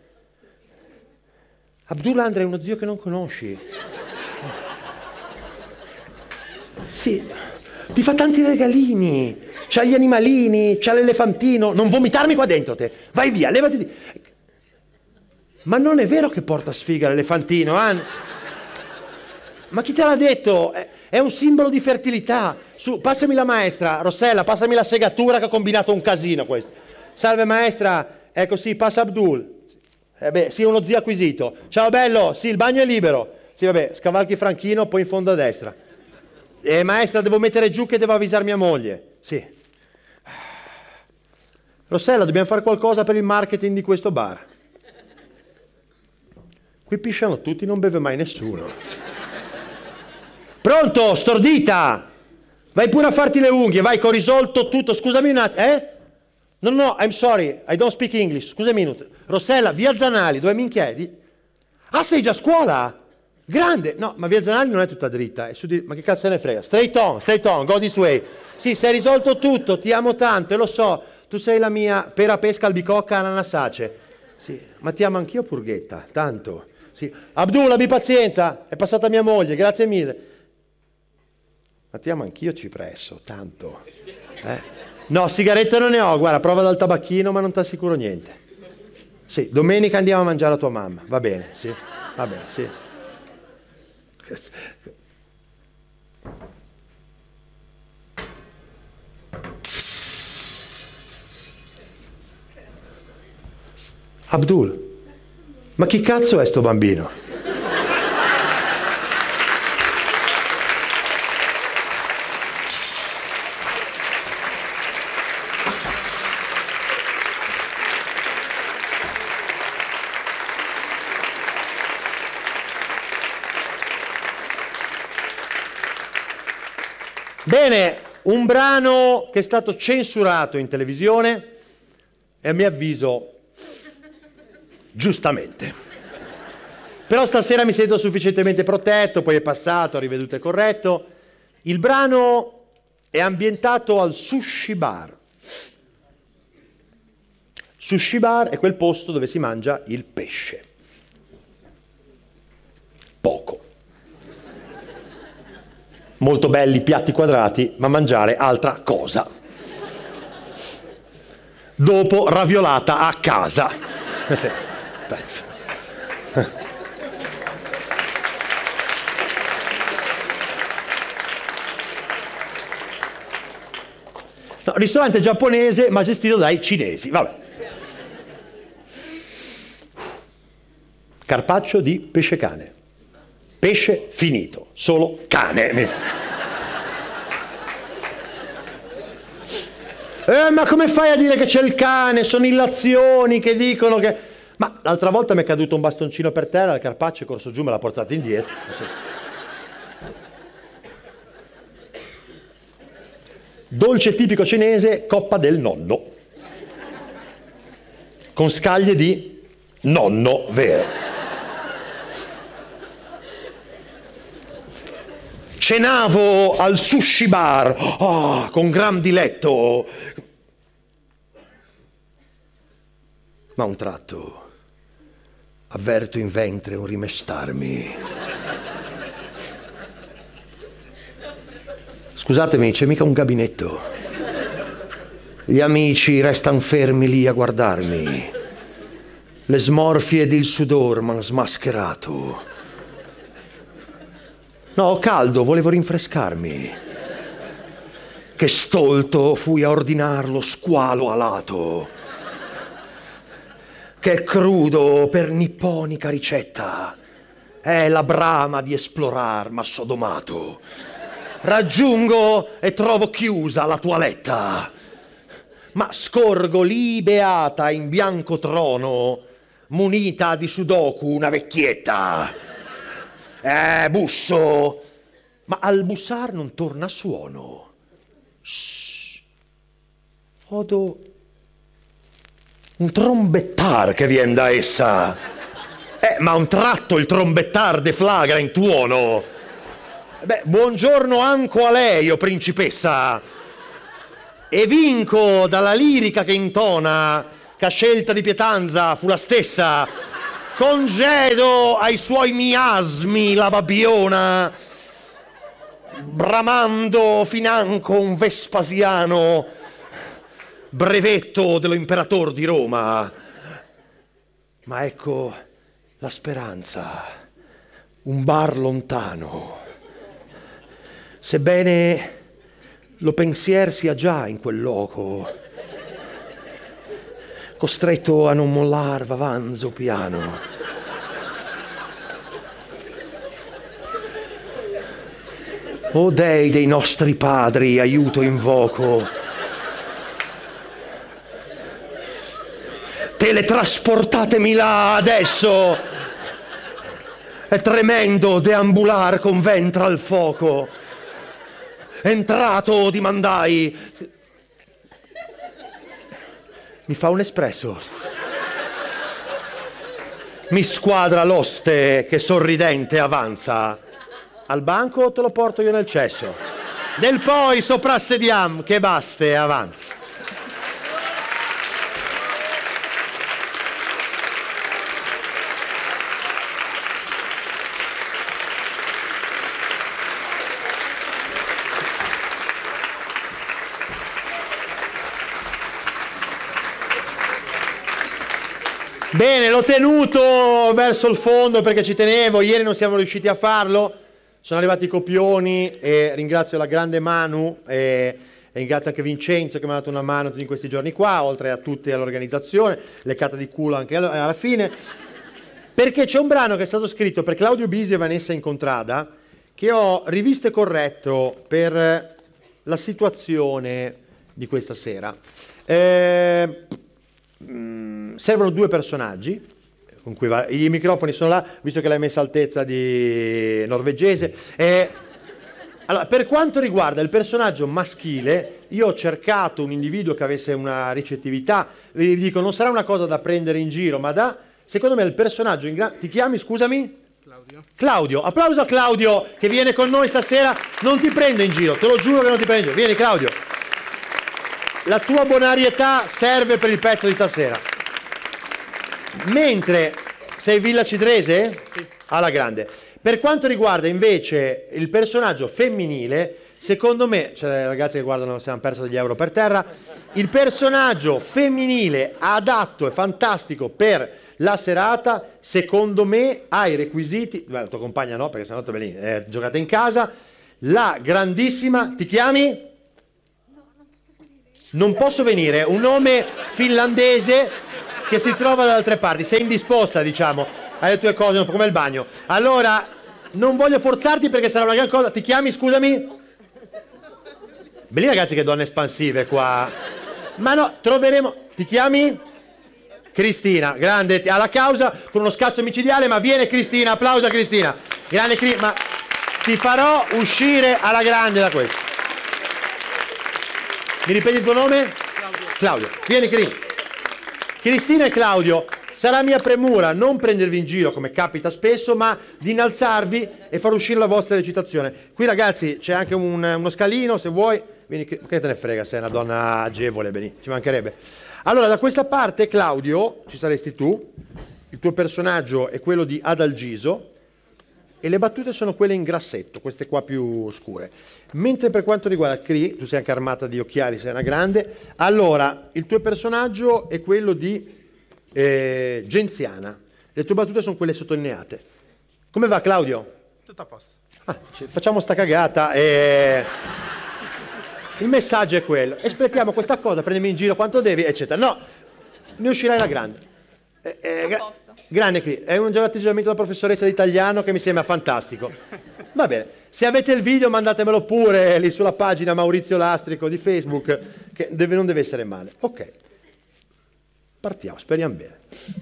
Abdul Andre è uno zio che non conosci. Sì, ti fa tanti regalini. C'ha gli animalini, c'ha l'elefantino. Non vomitarmi qua dentro te. Vai via, levati di... Ma non è vero che porta sfiga l'elefantino, Ma chi te l'ha detto? È un simbolo di fertilità. Su, passami la maestra, Rossella, passami la segatura che ha combinato un casino questo. Salve maestra, ecco sì, passa Abdul. Sì, uno zio acquisito. Ciao bello, sì, il bagno è libero. Sì, vabbè, scavalchi Franchino, poi in fondo a destra. Maestra, devo mettere giù che devo avvisare mia moglie. Sì. Rossella, dobbiamo fare qualcosa per il marketing di questo bar. Qui pisciano tutti, non beve mai nessuno. Pronto, stordita! Vai pure a farti le unghie, vai, che ho risolto tutto. Scusami un attimo, No, I'm sorry, I don't speak English. Scusami un minuto. Rossella, via Zanali, dove minchia è? Ah, sei già a scuola? Grande! No, ma via Zanali non è tutta dritta, è ma che cazzo ne frega? Straight on, go this way. Sì, sei risolto tutto, ti amo tanto, e lo so, tu sei la mia pera, pesca, albicocca, ananasace. Sì, ma ti amo anch'io, purghetta, tanto. Sì. Abdul, abbi pazienza, è passata mia moglie, grazie mille. Ma ti amo anch'io, cipresso, tanto. No, sigarette non ne ho, guarda, prova dal tabacchino, ma non ti assicuro niente. Sì, domenica andiamo a mangiare a tua mamma, va bene, sì, va bene, sì. Abdul, ma chi cazzo è sto bambino? Bene, un brano che è stato censurato in televisione e a mio avviso giustamente. Però stasera mi sento sufficientemente protetto, poi è passato, riveduto e corretto. Il brano è ambientato al Sushi Bar. Sushi Bar è quel posto dove si mangia il pesce. Poco. Molto belli piatti quadrati, ma mangiare altra cosa. Dopo raviolata a casa. Pezzo. No, ristorante giapponese ma gestito dai cinesi, vabbè. Carpaccio di pesce cane. Pesce finito, solo cane. Ma come fai a dire che c'è il cane? Sono illazioni che dicono che... Ma l'altra volta mi è caduto un bastoncino per terra, il carpaccio è corso giù, me l'ha portato indietro. Dolce tipico cinese, coppa del nonno. Con scaglie di nonno vero. Cenavo al Sushi Bar, con gran diletto. Ma a un tratto avverto in ventre un rimestarmi. Scusatemi, c'è mica un gabinetto. Gli amici restan fermi lì a guardarmi. Le smorfie ed il sudor m'han smascherato. No, ho caldo, volevo rinfrescarmi. Che stolto fui a ordinar lo squalo alato. Che crudo per nipponica ricetta. È la brama di esplorar m'ha sodomato. Raggiungo e trovo chiusa la toaletta. Ma scorgo lì beata in bianco trono, munita di sudoku una vecchietta. Busso, ma al bussar non torna suono. Shhh. Odo un trombettar che vien da essa. Ma a un tratto il trombettar deflagra in tuono. Buongiorno anco a lei, o principessa. E vinco dalla lirica che intona, che a scelta di pietanza fu la stessa. Congedo ai suoi miasmi la babbiona, bramando financo un Vespasiano, brevetto dello imperatore di Roma. Ma ecco la speranza, un bar lontano. Sebbene lo pensier sia già in quel loco, costretto a non mollar v'avanzo piano. O dei dei nostri padri, aiuto invoco. Teletrasportatemi là adesso. È tremendo deambular con ventre al fuoco. Entrato dimandai. Mi fa un espresso. Mi squadra l'oste che sorridente avanza. Al banco te lo porto io nel cesso. Del poi soprassediam che baste avanza. Bene, l'ho tenuto verso il fondo perché ci tenevo, ieri non siamo riusciti a farlo, sono arrivati i copioni e ringrazio la grande Manu e ringrazio anche Vincenzo che mi ha dato una mano tutti questi giorni qua, oltre a tutti all'organizzazione, leccata di culo anche alla fine, perché c'è un brano che è stato scritto per Claudio Bisio e Vanessa Incontrada che ho rivisto e corretto per la situazione di questa sera. Servono due personaggi con cui i microfoni sono là, visto che l'hai messa altezza di norvegese. Allora, per quanto riguarda il personaggio maschile, io ho cercato un individuo che avesse una ricettività, vi dico, non sarà una cosa da prendere in giro, ma secondo me il personaggio in grande... Ti chiami, scusami? Claudio. Claudio, applauso a Claudio che viene con noi stasera, non ti prendo in giro, te lo giuro che non ti prendo in giro, vieni Claudio. La tua bonarietà serve per il pezzo di stasera. Mentre sei Villa Cidrese? Sì. Alla grande. Per quanto riguarda invece il personaggio femminile, secondo me, cioè ragazzi che guardano, si hanno perso degli euro per terra, il personaggio femminile adatto e fantastico per la serata, secondo me, ha i requisiti, beh, la tua compagna no, perché sennò te lì, giocate in casa, la grandissima, ti chiami? Non posso venire, un nome finlandese che si trova da altre parti, sei indisposta diciamo, hai le tue cose, come il bagno. Allora, non voglio forzarti perché sarà una gran cosa, ti chiami scusami? Belli ragazzi che donne espansive qua. Ma no, troveremo, ti chiami? Cristina, grande, alla causa con uno scazzo micidiale, ma viene Cristina, applauso a Cristina. Grande ma ti farò uscire alla grande da questo. Mi ripeti il tuo nome? Claudio. Vieni Cristina e Claudio, sarà mia premura non prendervi in giro come capita spesso, ma di innalzarvi e far uscire la vostra recitazione. Qui ragazzi c'è anche uno scalino, se vuoi, vieni, che te ne frega, sei una donna agevole, ci mancherebbe. Allora da questa parte Claudio, ci saresti tu, il tuo personaggio è quello di Adalgiso e le battute sono quelle in grassetto, queste qua più scure. Mentre per quanto riguarda Cri, tu sei anche armata di occhiali, sei una grande, allora il tuo personaggio è quello di Genziana, le tue battute sono quelle sottolineate. Come va Claudio? Tutto a posto. Facciamo sta cagata e... Il messaggio è quello, espletiamo questa cosa, prendimi in giro quanto devi, eccetera. No, ne uscirai la grande. Grande qui, è un atteggiamento della professoressa di italiano che mi sembra fantastico. Va bene, se avete il video mandatemelo pure lì sulla pagina Maurizio Lastrico di Facebook, che non deve essere male. Ok, partiamo, speriamo bene.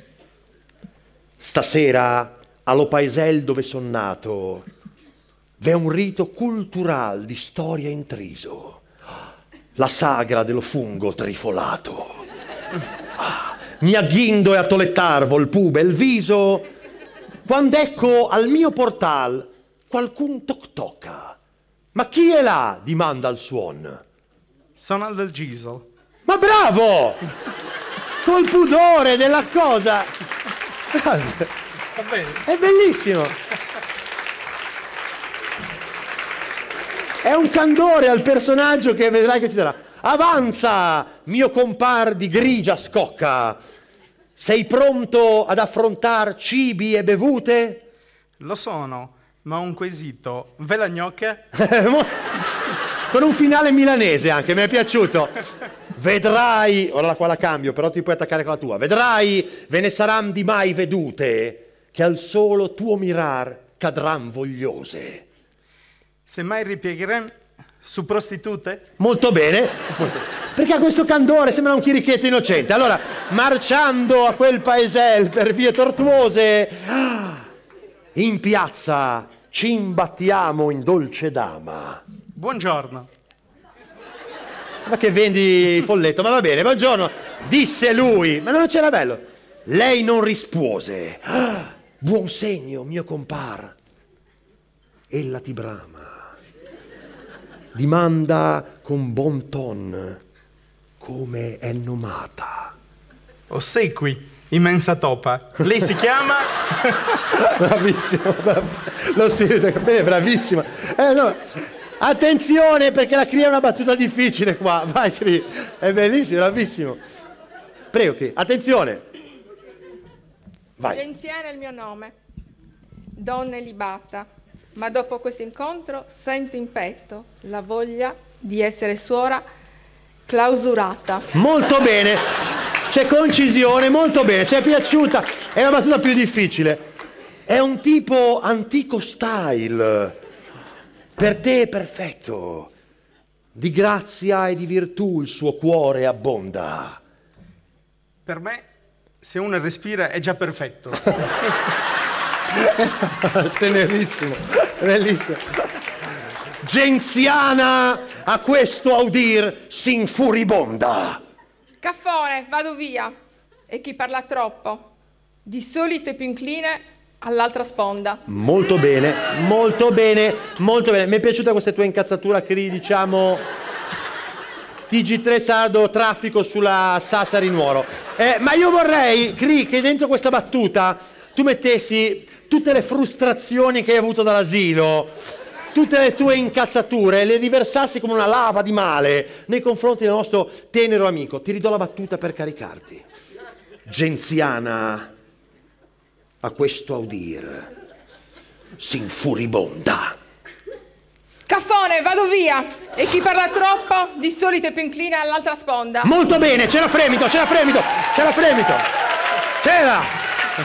Stasera, allo paesel dove son nato, v'è un rito cultural di storia intriso. La sagra dello fungo trifolato. Mi agghindo e a tolettarvo il pube il viso, quando ecco al mio portal qualcun toc tocca. Ma chi è là? Dimanda il suon. Sono Adalgiso. Ma bravo! Col pudore della cosa. Va bene. È bellissimo. È un candore al personaggio che vedrai che ci sarà. Avanza, mio compar di grigia scocca. Sei pronto ad affrontar cibi e bevute? Lo sono, ma ho un quesito. Ve la gnocca? Con un finale milanese anche, mi è piaciuto. Vedrai, ora qua la cambio, però ti puoi attaccare con la tua. Vedrai, ve ne saran di mai vedute, che al solo tuo mirar cadran vogliose. Se mai ripiegherem su prostitute? Molto bene, perché ha questo candore, sembra un chirichetto innocente. Allora, marciando a quel paesel per vie tortuose, in piazza ci imbattiamo in dolce dama. Buongiorno. Ma che vendi folletto? Ma va bene, buongiorno, disse lui, ma non c'era bello. Lei non rispose. Buon segno, mio compar. Ella ti brama. Dimanda con bon ton come è nomata. Ossequi, immensa topa. Lei si chiama? Bravissimo, lo spirito, bene, bravissimo. No. Attenzione perché la Cri è una battuta difficile qua. Vai Cri, è bellissimo, bravissimo. Prego Cri, attenzione. Vai. Genziana è il mio nome, donna libata. Ma dopo questo incontro sento in petto la voglia di essere suora clausurata. Molto bene, c'è concisione, molto bene, ci è piaciuta. È una battuta più difficile. È un tipo antico style. Per te è perfetto. Di grazia e di virtù il suo cuore abbonda. Per me, se uno respira è già perfetto. Tenerissimo, bellissimo. Genziana a questo audir s'infuribonda. Caffone, vado via. E chi parla troppo, di solito è più incline all'altra sponda. Molto bene, molto bene, molto bene. Mi è piaciuta questa tua incazzatura, Cri, diciamo TG3 sardo traffico sulla Sassari Nuoro. Ma io vorrei, Cri, che dentro questa battuta tu mettessi tutte le frustrazioni che hai avuto dall'asilo, tutte le tue incazzature, le riversassi come una lava di male nei confronti del nostro tenero amico. Ti ridò la battuta per caricarti. Genziana a questo audir s'infuribonda. Caffone, vado via. E chi parla troppo, di solito è più incline all'altra sponda. Molto bene, c'era Fremito, c'era Fremito, c'era Fremito. C'era.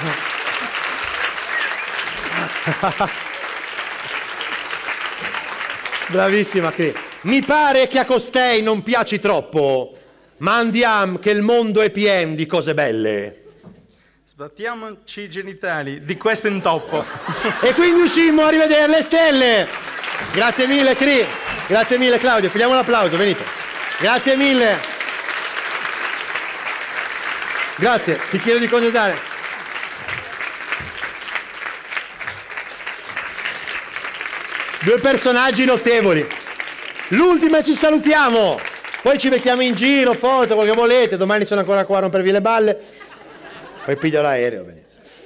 Bravissima Cri. Mi pare che a costei non piaci troppo, ma andiamo che il mondo è pieno di cose belle. Sbattiamoci i genitali di questo intoppo. E quindi uscimmo a rivedere le stelle. Grazie mille Cri. Grazie mille Claudio. Pigliamo un applauso, venite. Grazie mille. Grazie, ti chiedo di congedare. Due personaggi notevoli. L'ultima e ci salutiamo. Poi ci becchiamo in giro, foto, quel che volete. Domani sono ancora qua a rompervi le balle. Poi piglio l'aereo.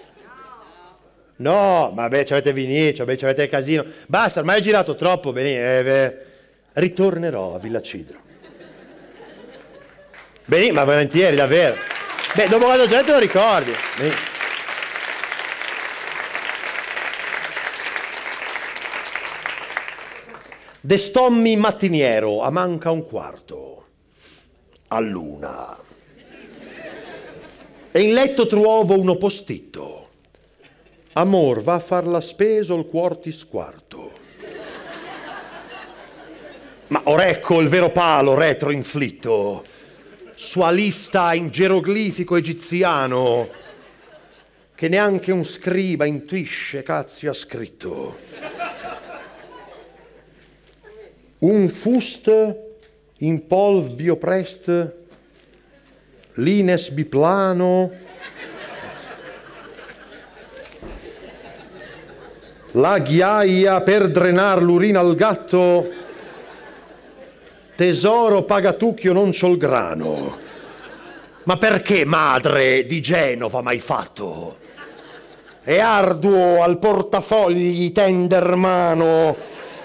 No, vabbè, ci avete Vinicio, vabbè, ci avete il casino. Basta, ormai hai girato troppo, ritornerò a Villa Cidro. Bene, ma volentieri, davvero. Beh, dopo quando te lo ricordi. Bene. Destommi mattiniero, a manca un quarto, all'una. E in letto trovo uno postitto. Amor, va a far la spesa il cuor ti squarto. Ma or ecco il vero palo retro inflitto, sua lista in geroglifico egiziano, che neanche un scriba intuisce cazzi ha scritto. Un fust in polv bioprest, lines biplano, la ghiaia per drenar l'urina al gatto, tesoro pagatucchio non c'ho il grano. Ma perché madre di Genova m'hai fatto? È arduo al portafogli tender mano,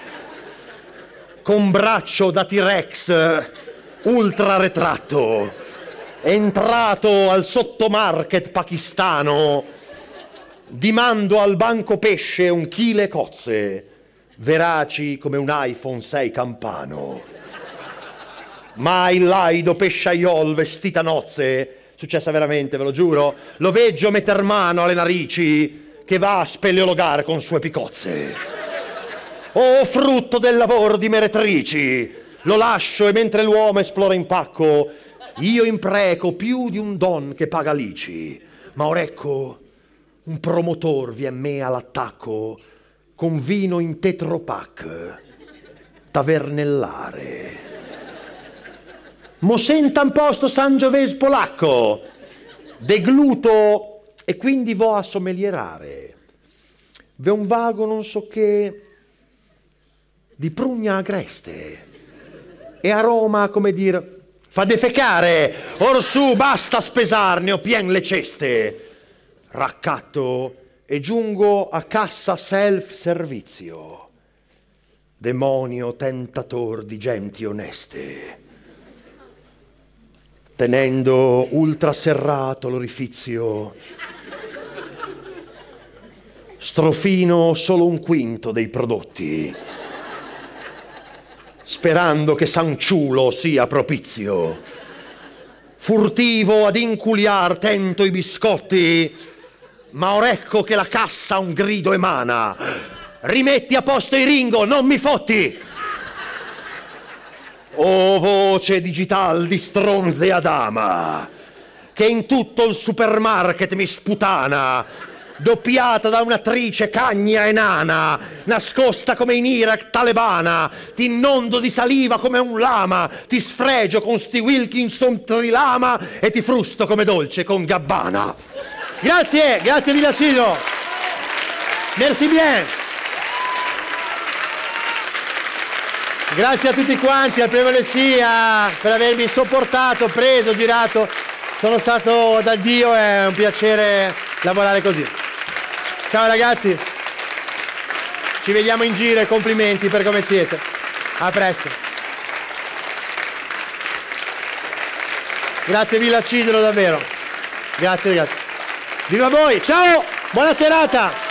con braccio da T-Rex ultra retratto, entrato al sottomarket pakistano, dimando al banco pesce 1 chile cozze, veraci come un iPhone 6 campano. Mai laido pesciaiol vestita nozze, successa veramente, ve lo giuro, lo veggio metter mano alle narici, che va a speleologare con sue picozze. Oh, frutto del lavoro di meretrici, lo lascio e mentre l'uomo esplora in pacco, io impreco più di un don che paga lici. Ma or ecco, un promotor vien me all'attacco con vino in tetropac, tavernellare. Mo sentan posto Sangiovese polacco, degluto e quindi vo a sommelierare. V'è un vago non so che di prugna agreste e aroma, come dir, fa defecare. Or su, basta spesarne, ho pien le ceste. Raccatto e giungo a cassa self-servizio, demonio tentator di genti oneste, tenendo ultraserrato l'orifizio, strofino solo 1/5 dei prodotti, sperando che Sanciulo sia propizio. Furtivo ad inculiar tento i biscotti, ma or ecco che la cassa un grido emana. Rimetti a posto i Ringo, non mi fotti! Oh, voce digital di stronze a dama, che in tutto il supermarket mi sputana, doppiata da un'attrice cagna e nana, nascosta come in Iraq talebana, ti innondo di saliva come un lama, ti sfregio con sti Wilkinson trilama e ti frusto come dolce con Gabbana. Grazie, grazie Villa Cidro. Merci bien. Grazie a tutti quanti, al Premio Lessia per avermi sopportato, preso, girato. Sono stato da Dio, è un piacere lavorare così. Ciao ragazzi, ci vediamo in giro e complimenti per come siete. A presto. Grazie Villa Cidro davvero. Grazie ragazzi. Viva voi, ciao, buona serata.